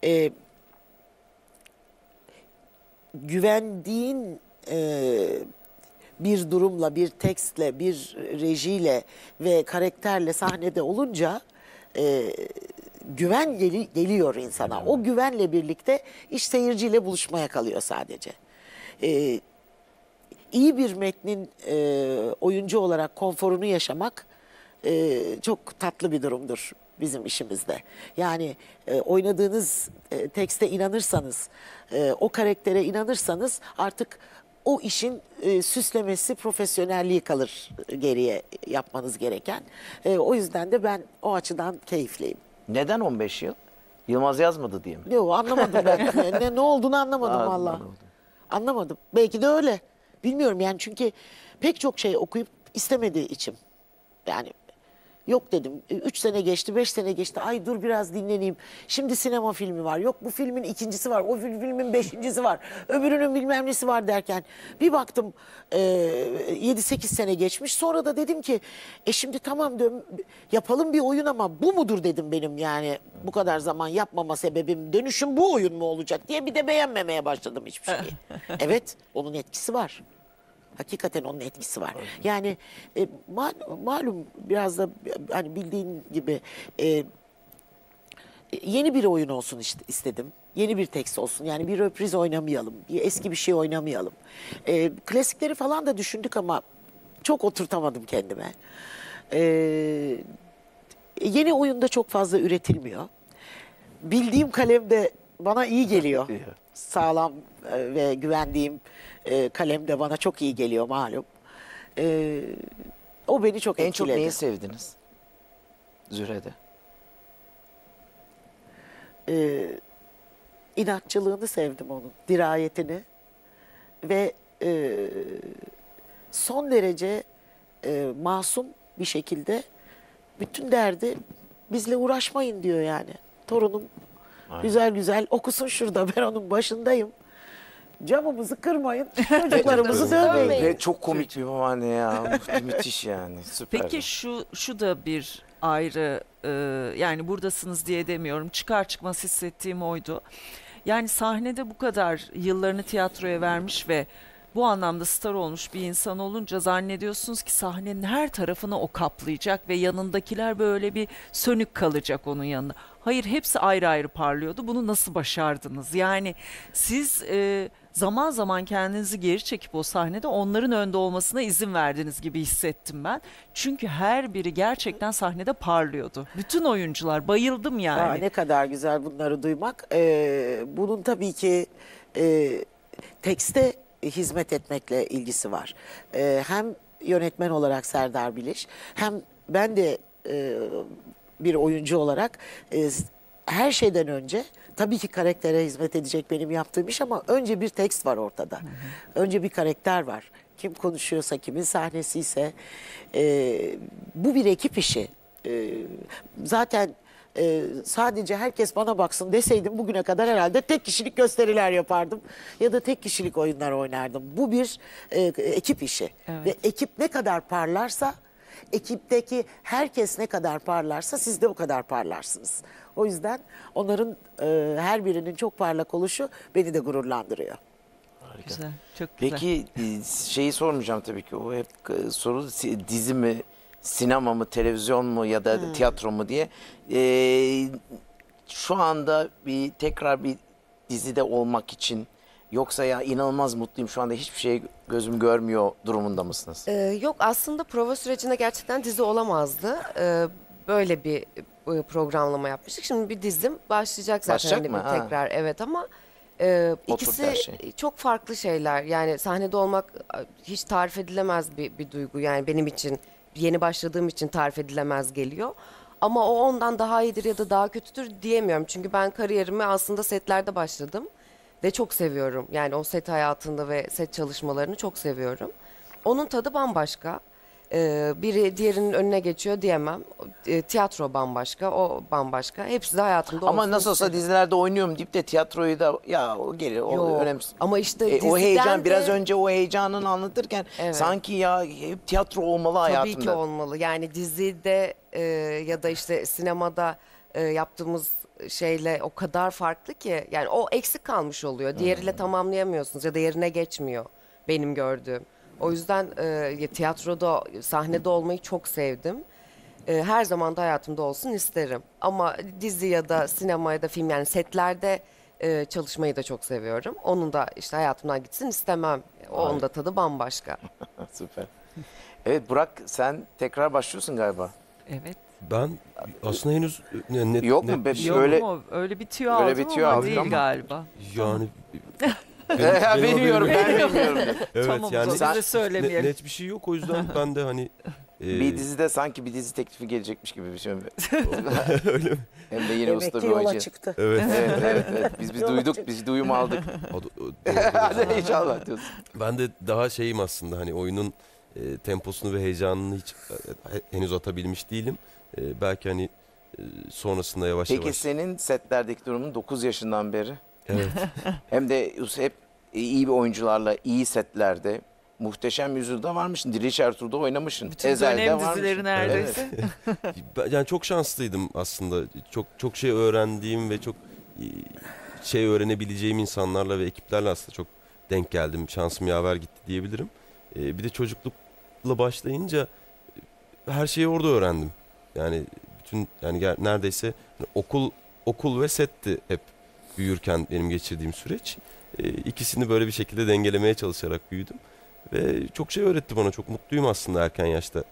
güvendiğin bir durumla, bir tekstle, bir rejiyle ve karakterle sahnede olunca güven geliyor insana. O güvenle birlikte iş seyirciyle buluşmaya kalıyor sadece. İyi bir metnin oyuncu olarak konforunu yaşamak çok tatlı bir durumdur bizim işimizde. Yani oynadığınız tekste inanırsanız, o karaktere inanırsanız artık o işin süslemesi, profesyonelliği kalır geriye yapmanız gereken. O yüzden de ben o açıdan keyifliyim. Neden 15 yıl? Yılmaz yazmadı diye mi? Yok anlamadım ben. Ne olduğunu anlamadım Aa, valla. anlamadım. Anlamadım. Belki de öyle. Bilmiyorum yani çünkü pek çok şey okuyup istemediği içim. Yani yok dedim. 3 sene geçti, 5 sene geçti. Ay dur biraz dinleneyim. Şimdi sinema filmi var. Yok bu filmin ikincisi var. O filmin beşincisi var. Öbürünün bilmem nesi var derken bir baktım 7-8 sene geçmiş. Sonra da dedim ki şimdi tamam diyorum, yapalım bir oyun ama bu mudur dedim benim yani bu kadar zaman yapmama sebebim dönüşüm bu oyun mu olacak diye bir de beğenmemeye başladım hiçbir şeyi. Evet onun etkisi var. Hakikaten onun etkisi var. Yani malum biraz da hani bildiğin gibi yeni bir oyun olsun istedim. Yeni bir tekst olsun. Yani bir röpriz oynamayalım. Bir eski bir şey oynamayalım. Klasikleri falan da düşündük ama çok oturtamadım kendime. Yeni oyunda çok fazla üretilmiyor. Bildiğim kalem de bana iyi geliyor. Sağlam ve güvendiğim kalem de bana çok iyi geliyor malum. O beni çok En etkiledi. çok neyi sevdiniz? Zühre'de. İnatçılığını sevdim onun, dirayetini ve son derece masum bir şekilde bütün derdi bizle uğraşmayın diyor yani. Torunum güzel güzel okusun şurada, ben onun başındayım. Camımızı kırmayın, çocuklarımızı dövmeyin. Ve çok komik bir babaanne ya. Müthiş yani. Süper. Peki şu da bir ayrı yani buradasınız diye demiyorum. Çıkar çıkmaz hissettiğim oydu. Yani sahnede bu kadar yıllarını tiyatroya vermiş ve bu anlamda star olmuş bir insan olunca zannediyorsunuz ki sahnenin her tarafını o kaplayacak ve yanındakiler böyle bir sönük kalacak onun yanında. Hayır, hepsi ayrı ayrı parlıyordu. Bunu nasıl başardınız? Yani siz zaman zaman kendinizi geri çekip o sahnede onların önde olmasına izin verdiniz gibi hissettim ben. Çünkü her biri gerçekten sahnede parlıyordu. Bütün oyuncular, bayıldım yani. Aa, ne kadar güzel bunları duymak. Bunun tabii ki tekste hizmet etmekle ilgisi var. Hem yönetmen olarak Serdar Biliş, hem ben de bir oyuncu olarak her şeyden önce tabii ki karaktere hizmet edecek benim yaptığım iş, ama önce bir tekst var ortada. Önce bir karakter var. Kim konuşuyorsa, kimin sahnesiyse bu bir ekip işi. Zaten sadece herkes bana baksın deseydim bugüne kadar herhalde tek kişilik gösteriler yapardım ya da tek kişilik oyunlar oynardım. Bu bir ekip işi. Evet. Ve ekip ne kadar parlarsa, ekipteki herkes ne kadar parlarsa siz de o kadar parlarsınız. O yüzden onların her birinin çok parlak oluşu beni de gururlandırıyor. Güzel, çok güzel. Peki şeyi sormayacağım tabii ki. O hep soru, dizi mi, sinema mı, televizyon mu ya da tiyatro mu diye. Şu anda tekrar bir dizide olmak için, yoksa ya inanılmaz mutluyum şu anda hiçbir şey gözüm görmüyor durumunda mısınız? Yok, aslında prova sürecinde gerçekten dizi olamazdı. Böyle bir programlama yapmıştık. Şimdi bir dizim başlayacak zaten. Başlayacak hani mı? bir Ha. tekrar, evet, ama ikisi her şey. çok farklı şeyler. Yani sahnede olmak hiç tarif edilemez bir duygu. Yani benim için, yeni başladığım için tarif edilemez geliyor. Ama o ondan daha iyidir ya da daha kötüdür diyemiyorum. Çünkü ben kariyerime aslında setlerde başladım. Ve çok seviyorum. Yani o set hayatında ve set çalışmalarını çok seviyorum. Onun tadı bambaşka. Biri diğerinin önüne geçiyor diyemem. Tiyatro bambaşka, o bambaşka. Hepsi de hayatımda olsun Ama nasıl olsa isterim. dizilerde oynuyorum deyip de tiyatroyu da ya o gelir, o Yok. önemsiz. Ama işte O diziden heyecan, biraz de- önce o heyecanını anlatırken Evet. sanki ya hep tiyatro olmalı Tabii hayatımda. ki olmalı. Yani dizide ya da işte sinemada yaptığımız şeyle o kadar farklı ki. Yani o eksik kalmış oluyor. Diğeriyle tamamlayamıyorsunuz ya da yerine geçmiyor benim gördüğüm. O yüzden tiyatroda, sahnede olmayı çok sevdim. Her zaman da hayatımda olsun isterim. Ama dizi ya da sinema ya da film, yani setlerde çalışmayı da çok seviyorum. Onun da işte hayatımdan gitsin istemem. Onun da tadı bambaşka. Süper. Evet Burak, sen tekrar başlıyorsun galiba. Evet. Ben aslında henüz net, Yok mu? net bir Be- şey- Yok Öyle- mu? Öyle bir tüyo öyle aldım bir tüyo ama aldın değil ama- galiba. Yani Ben bilmiyorum, ben bilmiyorum. evet Tamam, o yani zaman bize net, söylemeyelim. net bir şey yok, o yüzden ben de hani Bir dizide sanki bir dizi teklifi gelecekmiş gibi bir şey. öyle mi? Hem de yine Demek usta ki bir yola oyuncu. çıktı. Evet. Evet. Biz Yola duyduk, çık. biz duyum aldık. Doğru. Hadi inşallah diyorsun. Ben de daha şeyim aslında, hani oyunun temposunu ve heyecanını hiç henüz atabilmiş değilim. Belki hani sonrasında yavaş Peki yavaş. senin setlerdeki durumun 9 yaşından beri, Evet. hem de hep iyi bir oyuncularla, iyi setlerde, Muhteşem Yüzyıl'da varmışsın, Diriş Ertuğrul'da oynamışsın. Bütün Ezel'de dönem varmışsın. dizileri neredeyse. Yani çok şanslıydım aslında. Çok şey öğrendiğim ve çok şey öğrenebileceğim insanlarla ve ekiplerle aslında çok denk geldim. Şansım yaver gitti diyebilirim. Bir de çocuklukla başlayınca her şeyi orada öğrendim. Yani bütün, yani neredeyse okul ve setti hep büyürken benim geçirdiğim süreç. İkisini böyle bir şekilde dengelemeye çalışarak büyüdüm. Ve çok şey öğretti bana. Çok mutluyum aslında erken yaşta.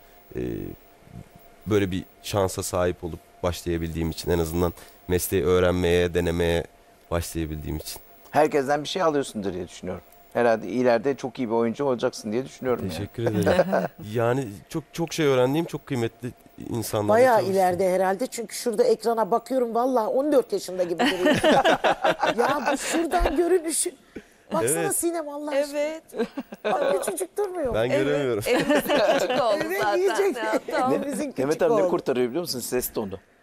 Böyle bir şansa sahip olup başlayabildiğim için, en azından mesleği öğrenmeye, denemeye başlayabildiğim için. Herkesten bir şey alıyorsundur diye düşünüyorum. Herhalde ileride çok iyi bir oyuncu olacaksın diye düşünüyorum. yani. Teşekkür ederim. Yani çok şey öğrendiğim, çok kıymetli insanlarla Bayağı çalıştım. ileride herhalde, çünkü şurada ekrana bakıyorum, vallahi 14 yaşında gibi duruyor. Ya bu şuradan görünüşü. Baksana Evet. Sinem, Allah aşkına. Evet. Bak, küçücük durmuyor. Ben göremiyorum. Elimizin küçük oldu Evet, zaten. yiyecek. Ya, tamam. Elimizin küçük Mehmet abi ne oldu. kurtarıyor biliyor musun? Ses tonu.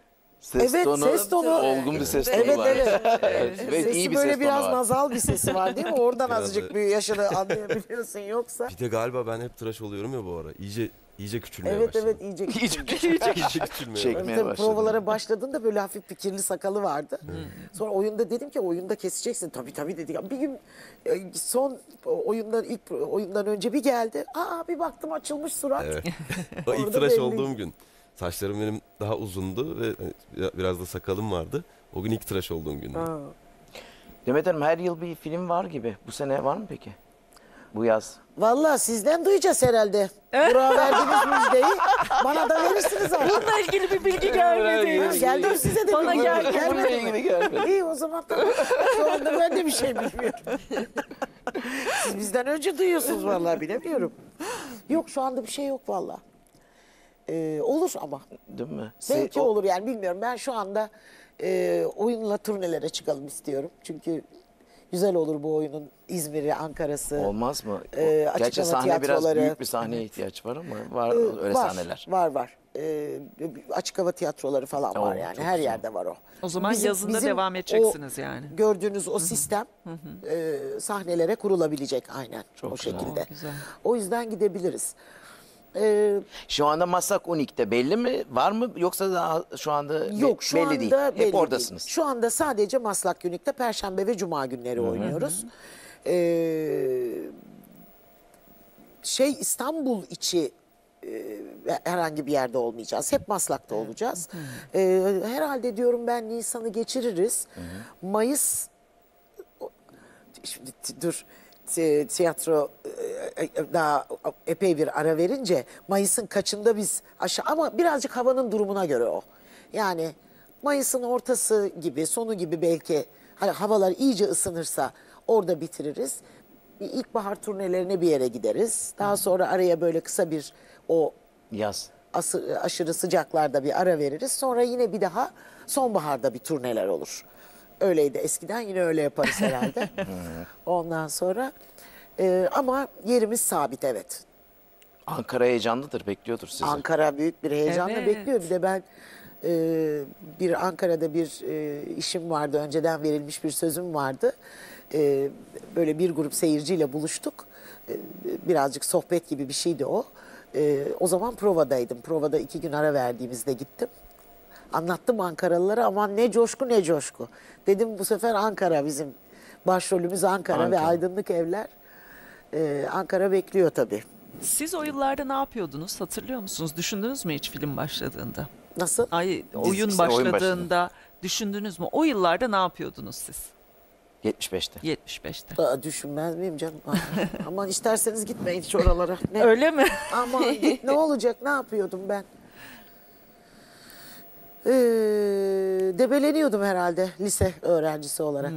Ses Evet, tonu, ses tonu. olgun bir ses tonu Evet, var. evet. Ve Sesi iyi bir böyle ses tonu biraz var. nazal bir sesi var değil mi? Oradan Biraz azıcık evet. bir yaşını anlayabiliyorsun yoksa. Bir de galiba ben hep tıraş oluyorum ya bu ara. İyice küçülmeye Evet başladım. evet iyice. İyice İyice küçülmeye Çekmeye başladım. Tabii başladı. provalara başladığında böyle hafif bir kirli sakalı vardı. Sonra oyunda dedim ki oyunda keseceksin. Tabii dedik. Bir gün son oyundan ilk oyundan önce bir geldi. Bir baktım açılmış surat. Evet. O ilk Orada tıraş belli. olduğum gün. Saçlarım benim daha uzundu ve biraz da sakalım vardı. O gün ilk tıraş olduğum gündü. Ha. Demet Hanım her yıl bir film var gibi. Bu sene var mı peki? Bu yaz. Vallahi sizden duyacağız herhalde. Burak'a verdiğiniz müjdeyi bana da verirsiniz artık. Bununla ilgili bir bilgi Ha, gelmedi. geldi mi size de Bana bilgi? geldi. Bununla ilgili gelmedi. İyi o zaman tamam. Şu anda ben de bir şey bilmiyorum. Siz bizden önce duyuyorsunuz vallahi bilemiyorum. Yok şu anda bir şey yok vallahi. Olur ama. Değil mi? Belki olur yani bilmiyorum. Ben şu anda oyunla turnelere çıkalım istiyorum. Çünkü güzel olur bu oyunun İzmir'i, Ankara'sı. Olmaz mı? Açık Gerçi hava sahne biraz tiyatroları. büyük bir sahneye ihtiyaç var ama var öyle sahneler. Var. Açık hava tiyatroları falan var yani. çok Her güzel. yerde var o. O zaman yazında bizim devam edeceksiniz yani. Gördüğünüz o sistem sahnelere kurulabilecek aynen o güzel. şekilde. Güzel. O yüzden gidebiliriz. Şu anda Maslak 12'te belli mi? Var mı? Yoksa daha şu anda Yok şu belli anda değil. belli Hep oradasınız. değil. Şu anda sadece Maslak Unique'te Perşembe ve Cuma günleri oynuyoruz. İstanbul içi herhangi bir yerde olmayacağız. Hep Maslak'ta olacağız. Herhalde diyorum ben Nisan'ı geçiririz. Mayıs şimdi dur tiyatro daha epey bir ara verince Mayıs'ın kaçında biz aşağı ama birazcık havanın durumuna göre o. Yani Mayıs'ın ortası gibi sonu gibi belki hani havalar iyice ısınırsa orada bitiririz. Bir ilkbahar turnelerine bir yere gideriz. Daha sonra araya böyle kısa bir o Yaz. aşırı sıcaklarda bir ara veririz. Sonra yine bir daha sonbaharda bir turneler olur. Öyleydi eskiden yine öyle yaparız herhalde. Ondan sonra ama yerimiz sabit evet. Ankara heyecanlıdır, bekliyordur sizi. Ankara büyük bir heyecanla Evet. bekliyor. Bir de ben bir Ankara'da bir işim vardı. Önceden verilmiş bir sözüm vardı. Böyle bir grup seyirciyle buluştuk. Birazcık sohbet gibi bir şeydi o. O zaman provadaydım. Provada 2 gün ara verdiğimizde gittim. Anlattım Ankaralılara ama ne coşku ne coşku. Dedim bu sefer Ankara bizim başrolümüz Ankara ve Ankara. Aydınlık Evler. Ankara bekliyor tabii. Siz o yıllarda ne yapıyordunuz? Hatırlıyor musunuz? Düşündünüz mü hiç film başladığında? Nasıl? Oyun işte oyun başladığında düşündünüz mü? O yıllarda ne yapıyordunuz siz? 75'te. 75'te. Düşünmez miyim canım? Aman isterseniz gitmeyin hiç oralara. Ne? Öyle mi? Aman git ne olacak ne yapıyordum ben? Debeleniyordum herhalde lise öğrencisi olarak.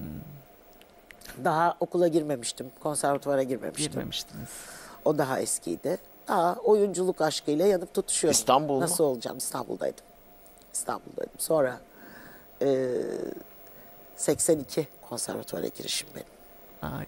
Daha okula girmemiştim. Konservatuvara girmemiştim. Girmemiştiniz. O daha eskiydi. Oyunculuk aşkıyla yanıp tutuşuyordum. İstanbul mu? Nasıl olacağım? İstanbul'daydım. Sonra 82 konservatuvara girişim benim. Ay.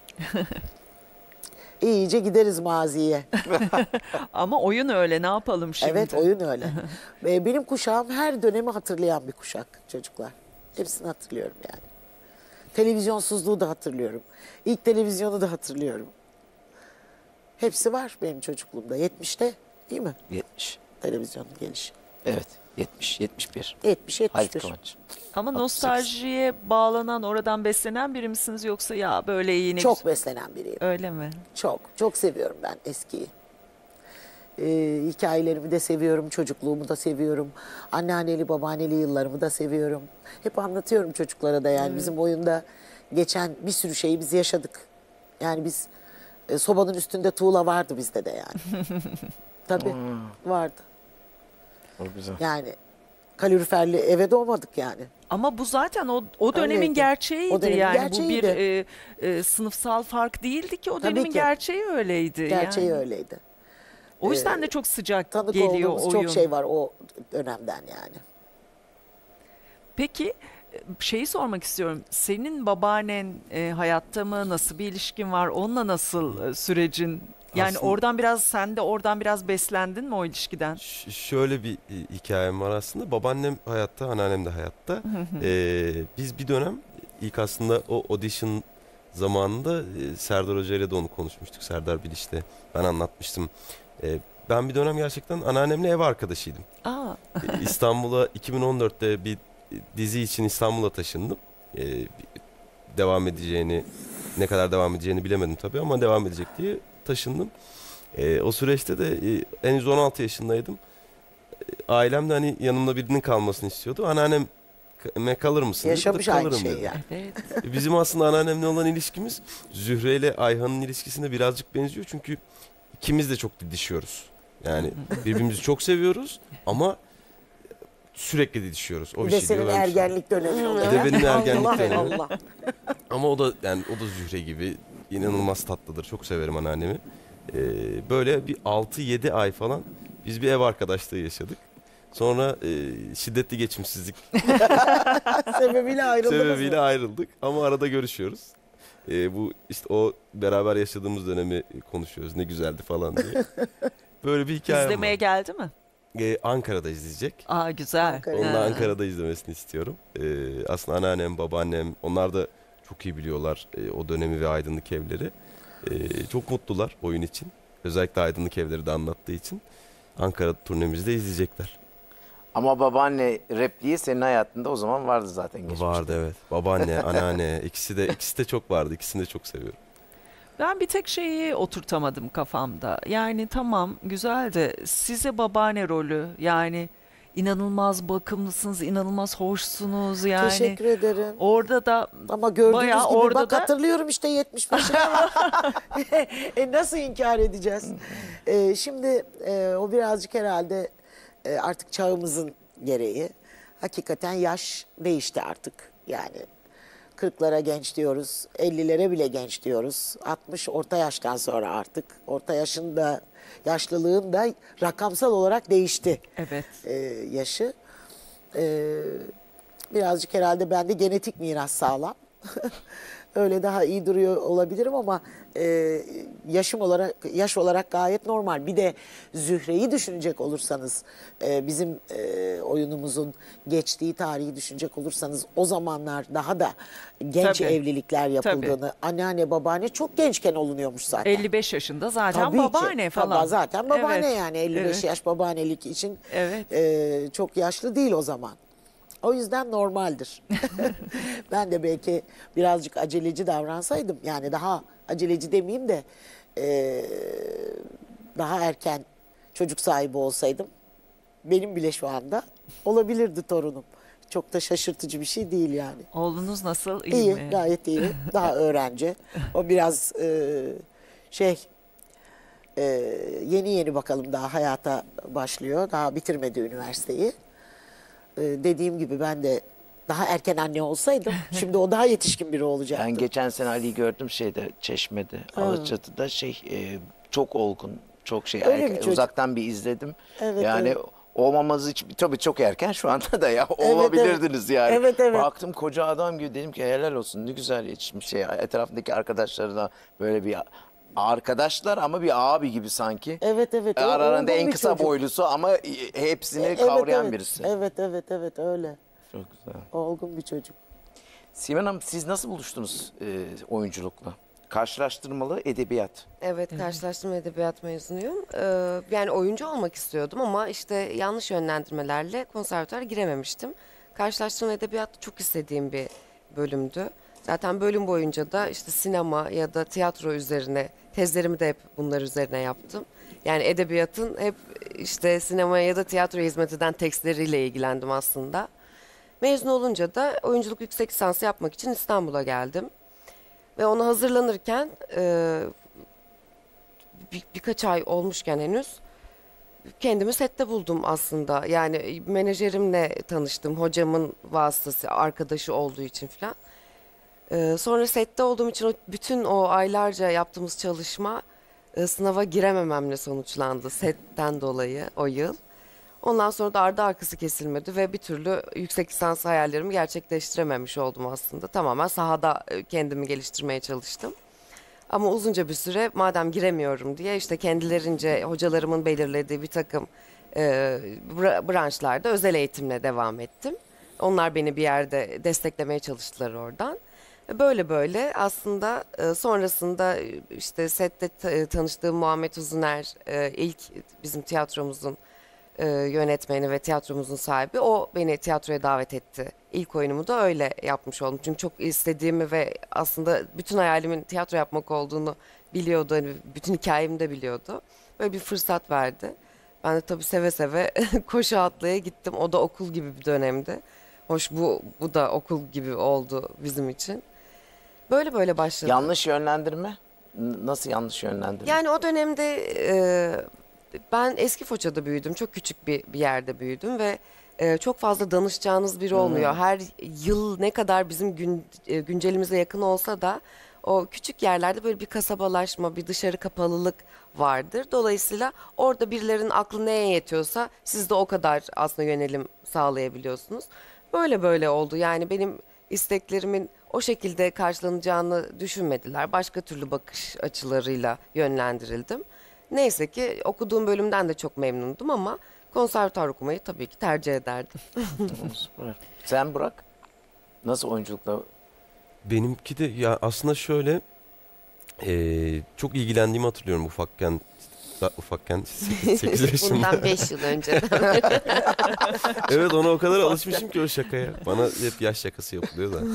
İyice gideriz maziye. Ama oyun öyle ne yapalım şimdi? Evet oyun öyle. Benim kuşağım her dönemi hatırlayan bir kuşak çocuklar. Hepsini hatırlıyorum yani. Televizyonsuzluğu da hatırlıyorum. İlk televizyonu da hatırlıyorum. Hepsi var benim çocukluğumda. 70'te değil mi? 70. Televizyonun gelişi. Evet. 70, 71. 70, Halit 71. Kıvanç. Ama 68. nostaljiye bağlanan, oradan beslenen biri misiniz yoksa ya böyle iyi ne Çok güzel- beslenen biriyim. Öyle mi? Çok. Çok seviyorum ben eskiyi. Hikayelerimi de seviyorum, çocukluğumu da seviyorum. Anneanneli, babaanneli yıllarımı da seviyorum. Hep anlatıyorum çocuklara da yani bizim oyunda geçen bir sürü şeyi biz yaşadık. Yani biz sobanın üstünde tuğla vardı bizde de yani. Tabii vardı. O güzel. Yani kaloriferli eve doğmadık yani. Ama bu zaten o dönemin Öyleydi. gerçeğiydi. O dönemin yani gerçeğiydi. bu bir sınıfsal fark değildi ki. O Tabii dönemin ki. gerçeği öyleydi. Gerçeği yani. öyleydi. O yüzden de çok sıcak Tanık geliyor olduğumuz oyun. çok şey var o dönemden yani. Peki şeyi sormak istiyorum. Senin babaannen hayatta mı? Nasıl bir ilişkin var? Onunla nasıl sürecin Yani Aslında- oradan biraz, sen de oradan biraz beslendin mi o ilişkiden? Şöyle bir hikayem var aslında. Babaannem hayatta, anneannem de hayatta. Biz bir dönem ilk aslında o audition zamanında Serdar Hoca ile de onu konuşmuştuk. Serdar Biliş'le ben anlatmıştım. Ben bir dönem gerçekten anneannemle ev arkadaşıydım. Aa, İstanbul'a 2014'te bir dizi için İstanbul'a taşındım. Devam edeceğini, ne kadar devam edeceğini bilemedim tabii ama devam edecek diye taşındım. O süreçte de henüz 16 yaşındaydım. Ailem de hani yanımda birinin kalmasını istiyordu. Anneanneme kalır mısın? Yaşamış aynı Kalırım şey dedi. yani. evet. Bizim aslında anneannemle olan ilişkimiz Zühre ile Ayhan'ın ilişkisine birazcık benziyor. Çünkü ikimiz de çok didişiyoruz. Yani birbirimizi çok seviyoruz ama sürekli didişiyoruz. O Bir bir de şey senin diyor, ben bir şey. ergenlik dönemi oluyor. Bir de benim ergenlik Allah dönemi. Allah. Ama o da Zühre gibi inanılmaz tatlıdır. Çok severim anneannemi. Böyle bir 6-7 ay falan biz bir ev arkadaşlığı yaşadık. Sonra şiddetli geçimsizlik Sebebiyle ayrıldınız sebebiyle mı? ayrıldık. Ama arada görüşüyoruz. Bu işte o beraber yaşadığımız dönemi konuşuyoruz. Ne güzeldi falan diye. Böyle bir hikayem İzlemeye var. geldi mi? Ankara'da izleyecek. Aa, güzel. Ankara. Onu da Ha. Ankara'da izlemesini istiyorum. Aslında anneannem, babaannem onlar da çok iyi biliyorlar o dönemi ve aydınlık evleri. Çok mutlular oyun için. Özellikle aydınlık evleri de anlattığı için. Ankara turnemizde izleyecekler. Ama babaanne repliği senin hayatında o zaman vardı zaten geçmişte. Vardı evet. Babaanne, anneanne ikisi de çok vardı. İkisini de çok seviyorum. Ben bir tek şeyi oturtamadım kafamda. Yani tamam güzel de size babaanne rolü, yani inanılmaz bakımlısınız, inanılmaz hoşsunuz yani. Teşekkür ederim. Orada da Ama gördüğünüz bayağı gibi orada bak da- hatırlıyorum işte 75'ine. Nasıl inkar edeceğiz? Şimdi o birazcık herhalde artık çağımızın gereği. Hakikaten yaş değişti artık. Yani 40'lara genç diyoruz, 50'lere bile genç diyoruz. 60 orta yaştan sonra artık. Orta yaşın da, yaşlılığın da rakamsal olarak değişti evet. yaşı. Birazcık herhalde bende genetik miras sağlam. Öyle daha iyi duruyor olabilirim ama yaş olarak gayet normal. Bir de Zühre'yi düşünecek olursanız, bizim oyunumuzun geçtiği tarihi düşünecek olursanız, o zamanlar daha da genç Tabii. evlilikler yapıldığını, anneanne babaanne çok gençken olunuyormuş zaten. 55 yaşında zaten Tabii ki. babaanne falan. Tabii zaten babaanne Evet. yani 55 Evet. yaş babaannelik için Evet. çok yaşlı değil o zaman. O yüzden normaldir. Ben de belki birazcık aceleci davransaydım, yani daha aceleci demeyeyim de daha erken çocuk sahibi olsaydım, benim bile şu anda olabilirdi torunum. Çok da şaşırtıcı bir şey değil yani. Oğlunuz nasıl? İyi, İyi, mi? gayet iyi. Daha öğrenci. O biraz yeni yeni bakalım, daha hayata başlıyor. Daha bitirmedi üniversiteyi. Dediğim gibi ben de daha erken anne olsaydım şimdi o daha yetişkin biri olacaktı. Ben geçen sene Ali'yi gördüm Çeşme'de, Alaçatı'da çok olgun, çok Öyle bir çocuk. uzaktan bir izledim. Evet, yani evet. olmamaz için tabii çok erken şu anda da ya Evet, olabilirdiniz yani. Evet, evet. Baktım koca adam gibi, dedim ki helal olsun, ne güzel yetişmiş etrafındaki arkadaşları da böyle bir arkadaşlar ama bir abi gibi sanki. Evet. Aralarında olgun en bir kısa çocuk. boylusu ama hepsini Evet, kavrayan evet. birisi. Evet öyle. Çok güzel. Olgun bir çocuk. Simen Hanım, siz nasıl buluştunuz oyunculukla? Karşılaştırmalı edebiyat. Evet, karşılaştırma edebiyat mezunuyum. Yani oyuncu olmak istiyordum ama işte yanlış yönlendirmelerle konservatuara girememiştim. Karşılaştırma edebiyat çok istediğim bir bölümdü. Zaten bölüm boyunca da işte sinema ya da tiyatro üzerine, tezlerimi de hep bunlar üzerine yaptım. Yani edebiyatın hep işte sinemaya ya da tiyatroya hizmet eden tekstleriyle ilgilendim aslında. Mezun olunca da oyunculuk yüksek lisansı yapmak için İstanbul'a geldim. Ve ona hazırlanırken birkaç ay olmuşken henüz kendimi sette buldum aslında. Yani menajerimle tanıştım, hocamın vasıtası, arkadaşı olduğu için falan. Sonra sette olduğum için bütün o aylarca yaptığımız çalışma sınava giremememle sonuçlandı setten dolayı o yıl. Ondan sonra da ardı arkası kesilmedi ve bir türlü yüksek lisans hayallerimi gerçekleştirememiş oldum aslında. Tamamen sahada kendimi geliştirmeye çalıştım. Ama uzunca bir süre madem giremiyorum diye işte kendilerince hocalarımın belirlediği bir takım branşlarda özel eğitimle devam ettim. Onlar beni bir yerde desteklemeye çalıştılar oradan. Böyle böyle aslında sonrasında işte sette tanıştığım Muhammed Uzuner ilk bizim tiyatromuzun yönetmeni ve tiyatromuzun sahibi, o beni tiyatroya davet etti. İlk oyunumu da öyle yapmış oldum. Çünkü çok istediğimi ve aslında bütün hayalimin tiyatro yapmak olduğunu biliyordu. Hani bütün hikayemi de biliyordu. Böyle bir fırsat verdi. Ben de tabii seve seve koşu atlaya gittim. O da okul gibi bir dönemdi. Hoş bu da okul gibi oldu bizim için. Böyle böyle başladı. Yanlış yönlendirme? Nasıl yanlış yönlendirme? Yani o dönemde ben eski Foça'da büyüdüm. Çok küçük bir yerde büyüdüm ve çok fazla danışacağınız biri olmuyor. Her yıl ne kadar bizim güncelimize yakın olsa da o küçük yerlerde böyle bir kasabalaşma, bir dışarı kapalılık vardır. Dolayısıyla orada birilerinin aklı neye yetiyorsa siz de o kadar aslında yönelim sağlayabiliyorsunuz. Böyle böyle oldu. Yani benim isteklerimin o şekilde karşılanacağını düşünmediler. Başka türlü bakış açılarıyla yönlendirildim. Neyse ki okuduğum bölümden de çok memnundum ama konservatuar okumayı tabii ki tercih ederdim. Süper. Sen Burak? Nasıl oyunculukla? Benimki de ya aslında şöyle çok ilgilendiğimi hatırlıyorum ufakken. Ufakken 8 yaşında. Bundan 5 yıl önce. Evet, ona o kadar alışmışım ki o şakaya. Bana hep yaş şakası yapılıyor da.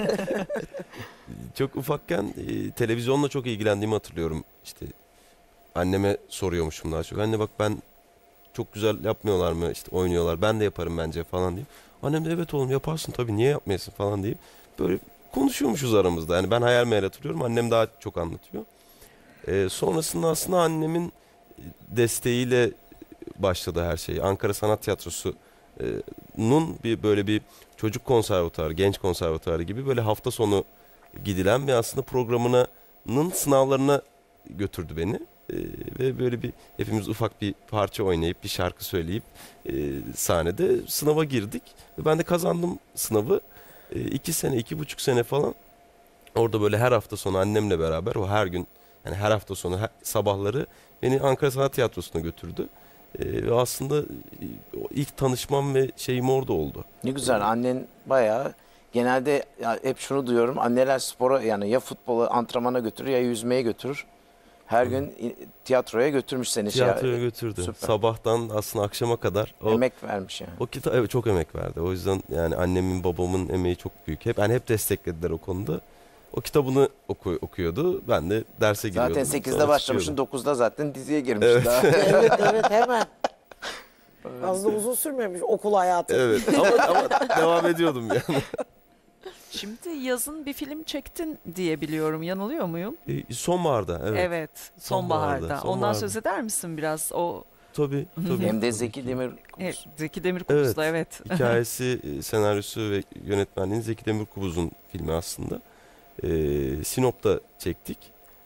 Çok ufakken televizyonla çok ilgilendiğimi hatırlıyorum. İşte anneme soruyormuşum daha çok. Anne bak, ben çok güzel yapmıyorlar mı? İşte oynuyorlar. Ben de yaparım bence falan diyeyim. Annem de evet oğlum yaparsın tabii, niye yapmayasın falan deyip böyle konuşuyormuşuz aramızda. Yani ben hayal meyal hatırlıyorum. Annem daha çok anlatıyor. Sonrasında aslında annemin desteğiyle başladı her şey. Ankara Sanat Tiyatrosu'nun böyle bir çocuk konservatuarı, genç konservatuarı gibi böyle hafta sonu gidilen ve aslında programının sınavlarına götürdü beni. Ve böyle hepimiz ufak bir parça oynayıp bir şarkı söyleyip sahnede sınava girdik. Ve ben de kazandım sınavı. 2 sene, 2,5 sene falan orada böyle her hafta sonu annemle beraber, o her gün, yani her hafta sonu sabahları beni Ankara Sanat Tiyatrosu'na götürdü. Ve aslında o ilk tanışmam ve şeyim orada oldu. Ne güzel, annen bayağı, genelde ya hep şunu duyuyorum, anneler spora, yani ya futbola, antrenmana götürür ya yüzmeye götürür. Her gün tiyatroya götürmüş seni. Tiyatroya götürdü. Süper. Sabahtan aslında akşama kadar. Emek vermiş yani. O kitap, evet, çok emek verdi. O yüzden yani annemin babamın emeği çok büyük. Hep desteklediler o konuda. O kitabını okuyordu. Ben de derse giriyordum. Zaten 8'de Sonra başlamışsın, çıkıyordum. 9'da zaten diziye girmiş Evet. daha. Evet hemen. Fazla uzun sürmemiş okul hayatı. Evet ama devam ediyordum yani. Şimdi yazın bir film çektin diye biliyorum. Yanılıyor muyum? Sonbaharda, evet. Evet, sonbaharda. Sonbaharda. Ondan söz eder misin biraz? O Tabii. Hem de Zeki Demir. Zeki Demirkubuz'da, evet. Hikayesi, senaryosu ve yönetmenliğini Zeki Demirkubuz'un filmi aslında. Sinop'ta çektik.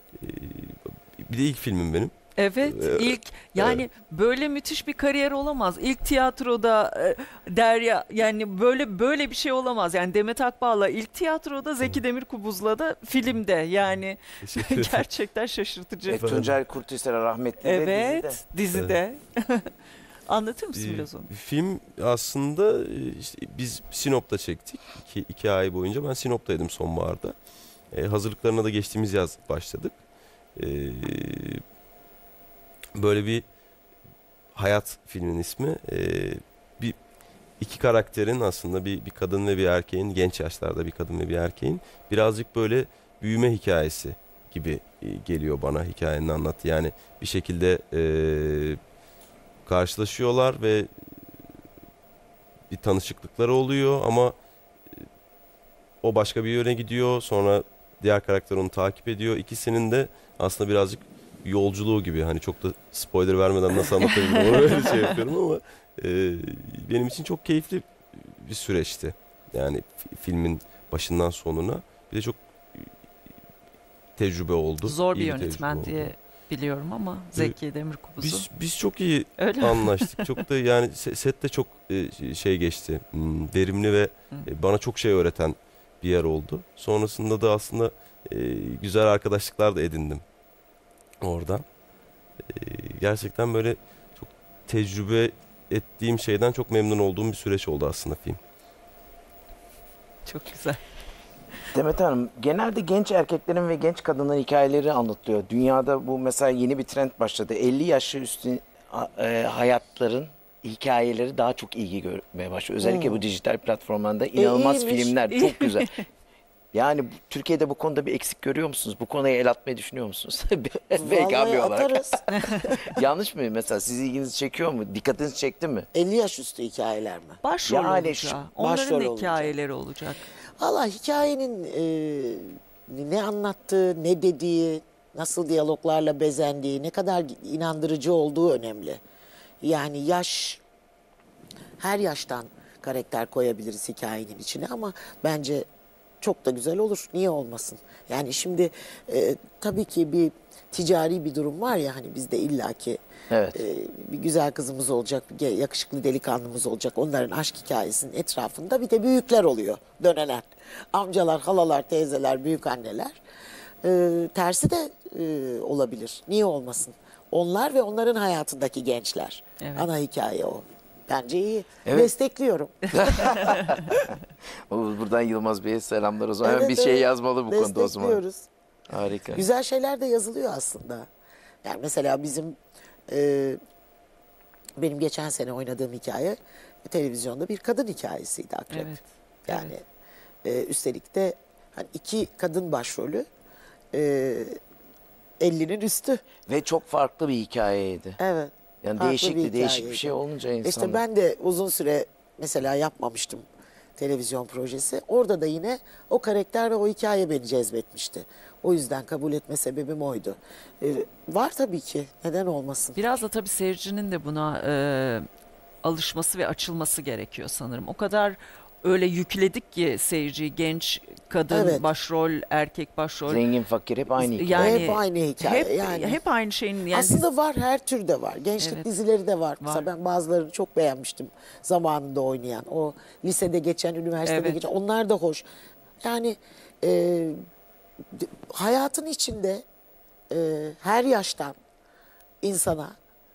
Bir de ilk filmim benim. Evet, ilk yani böyle müthiş bir kariyer olamaz. İlk tiyatroda Derya, yani böyle bir şey olamaz. Yani Demet Akbağ'la ilk tiyatroda, Zeki Demirkubuz'la da filmde. Yani Teşekkür ederim. gerçekten şaşırtıcı. Tuncel Kurtüsler rahmetli de Evet, dizide. Anlatır mısın Ee, biraz onu? Film aslında işte biz Sinop'ta çektik. 2 ay boyunca ben Sinop'taydım sonbaharda. Hazırlıklarına da geçtiğimiz yaz başladık. Böyle bir hayat filmin ismi. İki karakterin aslında bir kadın ve bir erkeğin, genç yaşlarda bir kadın ve bir erkeğin birazcık böyle büyüme hikayesi gibi geliyor bana hikayenin anlattığı. Yani bir şekilde karşılaşıyorlar ve bir tanışıklıkları oluyor ama o başka bir yöne gidiyor. Sonra diğer karakter onu takip ediyor. İkisinin de aslında birazcık yolculuğu gibi. Hani çok da spoiler vermeden nasıl anlatabilirim onu öyle şey yapıyorum ama benim için çok keyifli bir süreçti. Yani filmin başından sonuna. Bir de çok tecrübe oldu. Zor bir İyi yönetmen tecrübe diye oldu. biliyorum ama Zeki Demirkubuz'u. Biz çok iyi Öyle mi? anlaştık. Çok da yani set de çok şey geçti. Verimli ve bana çok şey öğreten bir yer oldu. Sonrasında da aslında Güzel arkadaşlıklar da edindim oradan. Gerçekten böyle çok tecrübe ettiğim şeyden çok memnun olduğum bir süreç oldu aslında film. Çok güzel. Demet Hanım, genelde genç erkeklerin ve genç kadınların hikayeleri anlatılıyor. Dünyada bu mesela yeni bir trend başladı. 50 yaşı üstü hayatların hikayeleri daha çok ilgi görmeye başlıyor. Özellikle bu dijital platformlarda inanılmaz iyiymiş. filmler, çok güzel. Yani Türkiye'de bu konuda bir eksik görüyor musunuz? Bu konuya el atmayı düşünüyor musunuz? Belki abi Vallahi olarak. atarız. Yanlış mı? Mesela sizi ilginizi çekiyor mu? Dikkatinizi çekti mi? 50 yaş üstü hikayeler mi? Başrol Yani olacak. şu- Onların başrol olacak. hikayeleri olacak. Valla hikayenin ne anlattığı, ne dediği, nasıl diyaloglarla bezendiği, ne kadar inandırıcı olduğu önemli. Yani her yaştan karakter koyabiliriz hikayenin içine ama bence çok da güzel olur. Niye olmasın? Yani şimdi tabii ki bir ticari bir durum var ya hani bizde illaki Evet. bir güzel kızımız olacak, bir yakışıklı delikanlımız olacak. Onların aşk hikayesinin etrafında bir de büyükler oluyor döneler. Amcalar, halalar, teyzeler, büyükanneler. Tersi de olabilir. Niye olmasın? Onlar ve onların hayatındaki gençler. Evet. Ana hikaye o. Bence iyi. Evet. Destekliyorum. Buradan Yılmaz Bey'e selamlar o zaman. Evet, Bir şey evet. yazmalı bu konuda o zaman. Destekliyoruz. Harika. Güzel şeyler de yazılıyor aslında. Yani mesela benim geçen sene oynadığım hikaye televizyonda bir kadın hikayesiydi Akrep. Evet. Yani üstelik de hani 2 kadın başrolü 50'nin üstü. Ve çok farklı bir hikayeydi. Evet. Yani farklı değişik bir bir hikayeydi. şey olunca insan. İşte ben de uzun süre mesela yapmamıştım televizyon projesi. Orada da yine o karakter ve o hikaye beni cezbetmişti. O yüzden kabul etme sebebim oydu. Var tabii ki. Neden olmasın? Biraz da tabii seyircinin de buna alışması ve açılması gerekiyor sanırım. O kadar öyle yükledik ki seyirciyi, genç kadın Evet. başrol, erkek başrol. Zengin fakir hep aynı hikaye. Hep aynı hikaye, Hep, yani. hep aynı şeyin yani Aslında var, her türde var. Gençlik Evet. dizileri de var. Mesela Var. ben bazılarını çok beğenmiştim zamanında oynayan. O lisede geçen, üniversitede Evet. geçen. Onlar da hoş. Yani hayatın içinde her yaştan insana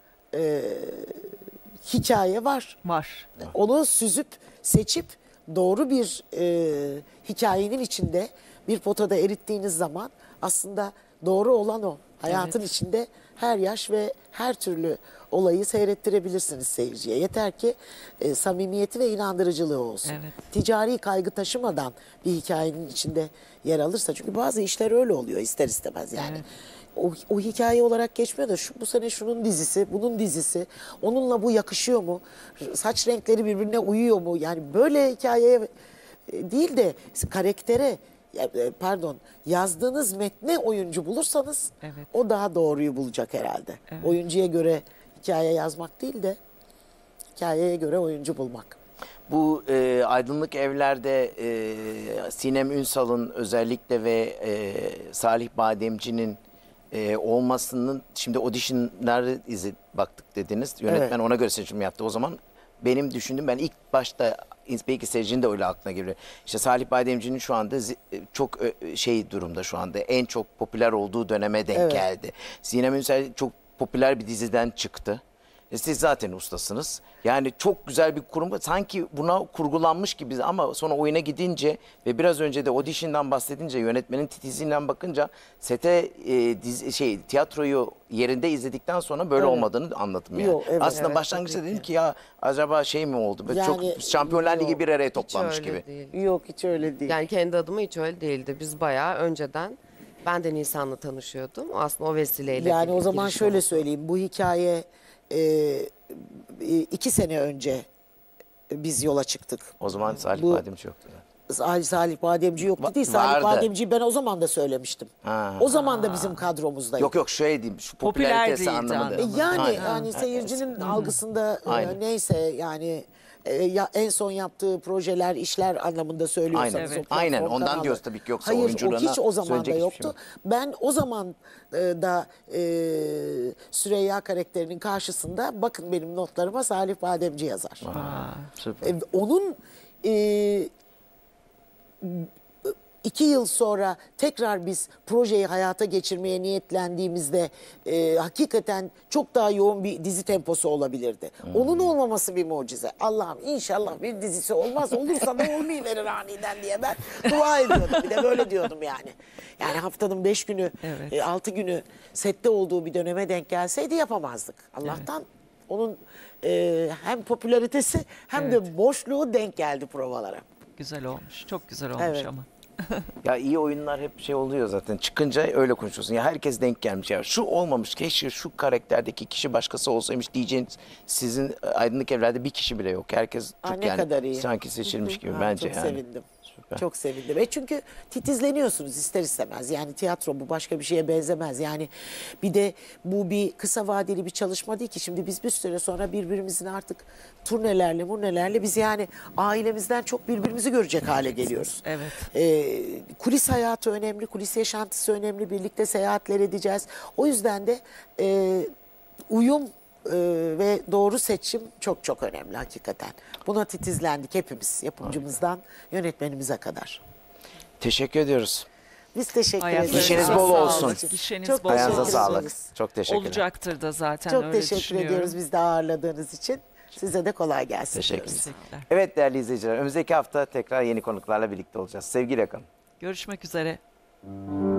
hikaye var. var. Onu süzüp, seçip doğru bir hikayenin içinde bir potada erittiğiniz zaman aslında doğru olan o. Hayatın Evet. içinde her yaş ve her türlü olayı seyrettirebilirsiniz seyirciye. Yeter ki samimiyeti ve inandırıcılığı olsun. Evet. Ticari kaygı taşımadan bir hikayenin içinde yer alırsa, çünkü bazı işler öyle oluyor ister istemez yani. O hikaye olarak geçmiyor da bu sene şunun dizisi, bunun dizisi, onunla bu yakışıyor mu? Saç renkleri birbirine uyuyor mu? Yani böyle hikayeye değil de karaktere, yazdığınız metne oyuncu bulursanız Evet. o daha doğruyu bulacak herhalde. Oyuncuya göre hikaye yazmak değil de hikayeye göre oyuncu bulmak. Bu Aydınlık Evler'de Sinem Ünsal'ın özellikle ve Salih Bademci'nin olmasının, şimdi audition'ları baktık dediniz. Yönetmen Evet. ona göre seçim yaptı. O zaman benim düşündüğüm, ben ilk başta belki seyircinin de öyle aklına geliyor. İşte Salih Bademci'nin şu anda çok şey durumda, şu anda en çok popüler olduğu döneme denk Evet. geldi. Sinem Ünsal çok popüler bir diziden çıktı. Siz zaten ustasınız. Yani çok güzel bir kurum. Sanki buna kurgulanmış gibi ama sonra oyuna gidince ve biraz önce de audition'dan bahsedince, yönetmenin titizinden bakınca sete tiyatroyu yerinde izledikten sonra böyle Evet. olmadığını anladım yani. Yok, evet. Aslında Evet, başlangıçta tabii dedim ki. ki ya acaba şey mi oldu? Böyle Yani, çok Şampiyonlar Ligi yok. bir araya Hiç toplamış öyle gibi. değil. Yok, hiç öyle değil. Yani kendi adıma hiç öyle değildi. Biz bayağı önceden, ben de Nisan'la tanışıyordum. Aslında o vesileyle. Yani o zaman girişim şöyle oldu. söyleyeyim. Bu hikaye 2 sene önce biz yola çıktık. O zaman Salih Bu- Bademci yoktu. Salih Bademci yoktu değil. Salih vardı. Bademci'yi ben o zaman da söylemiştim. Ha. O zaman da bizim kadromuzdaydı. Yok şöyle diyeyim, şu Popüler popülaritesi değildi anlamında. anlamında. Yani Aynen. seyircinin algısında Aynen. neyse yani en son yaptığı projeler, işler anlamında söylüyorsanız. Aynen. o Evet. platform Aynen, ondan kanalı. diyoruz tabii ki, yoksa Hayır, o oyunculuğuna hiç o zaman da söyleyecek hiçbir yoktu. şey yok. Ben o zaman da Süreyya karakterinin karşısında bakın benim notlarıma Salih Bademci yazar. Süper. Onun 2 yıl sonra tekrar biz projeyi hayata geçirmeye niyetlendiğimizde hakikaten çok daha yoğun bir dizi temposu olabilirdi. Onun olmaması bir mucize. Allah'ım inşallah bir dizisi olmaz. Olursa da olmayıverir aniden diye ben dua ediyordum. Bir de böyle diyordum yani. Yani haftanın 5 günü, Evet. 6 günü sette olduğu bir döneme denk gelseydi yapamazdık. Allah'tan onun hem popülaritesi hem de boşluğu denk geldi provalara. Güzel olmuş. Çok güzel olmuş Evet. ama. Ya iyi oyunlar hep şey oluyor zaten. Çıkınca öyle konuşuyorsun. Ya herkes denk gelmiş. Ya şu olmamış. Keşke şu karakterdeki kişi başkası olsaymış diyeceğiniz sizin Aydınlık Evler'de bir kişi bile yok. Herkes çok Ne yani kadar iyi. sanki seçilmiş gibi Ha, bence çok yani. sevindim. Süper. Çok sevindim. Çünkü titizleniyorsunuz ister istemez. Yani tiyatro bu başka bir şeye benzemez. Yani bir de bu bir kısa vadeli bir çalışma değil ki. Şimdi biz bir süre sonra birbirimizin artık turnelerle biz yani ailemizden çok birbirimizi görecek hale geliyoruz. Evet. Kulis hayatı önemli, kulis yaşantısı önemli. Birlikte seyahatler edeceğiz. O yüzden de uyum ve doğru seçim çok çok önemli hakikaten. Buna titizlendik hepimiz, yapımcımızdan yönetmenimize kadar. Teşekkür ediyoruz. Biz teşekkür Ayaklarınıza ederiz. Gişeniz Sağ bol olun. olsun. Gişeniz Çok bol Ayağınıza teşekkür sağlık. ederiz. Çok teşekkürler. Olacaktır da zaten Çok öyle teşekkür düşünüyorum. ediyoruz biz de ağırladığınız için. Size de kolay gelsin. Teşekkür diyoruz. Teşekkürler. Evet değerli izleyiciler, önümüzdeki hafta tekrar yeni konuklarla birlikte olacağız. Sevgiyle kalın. Görüşmek üzere.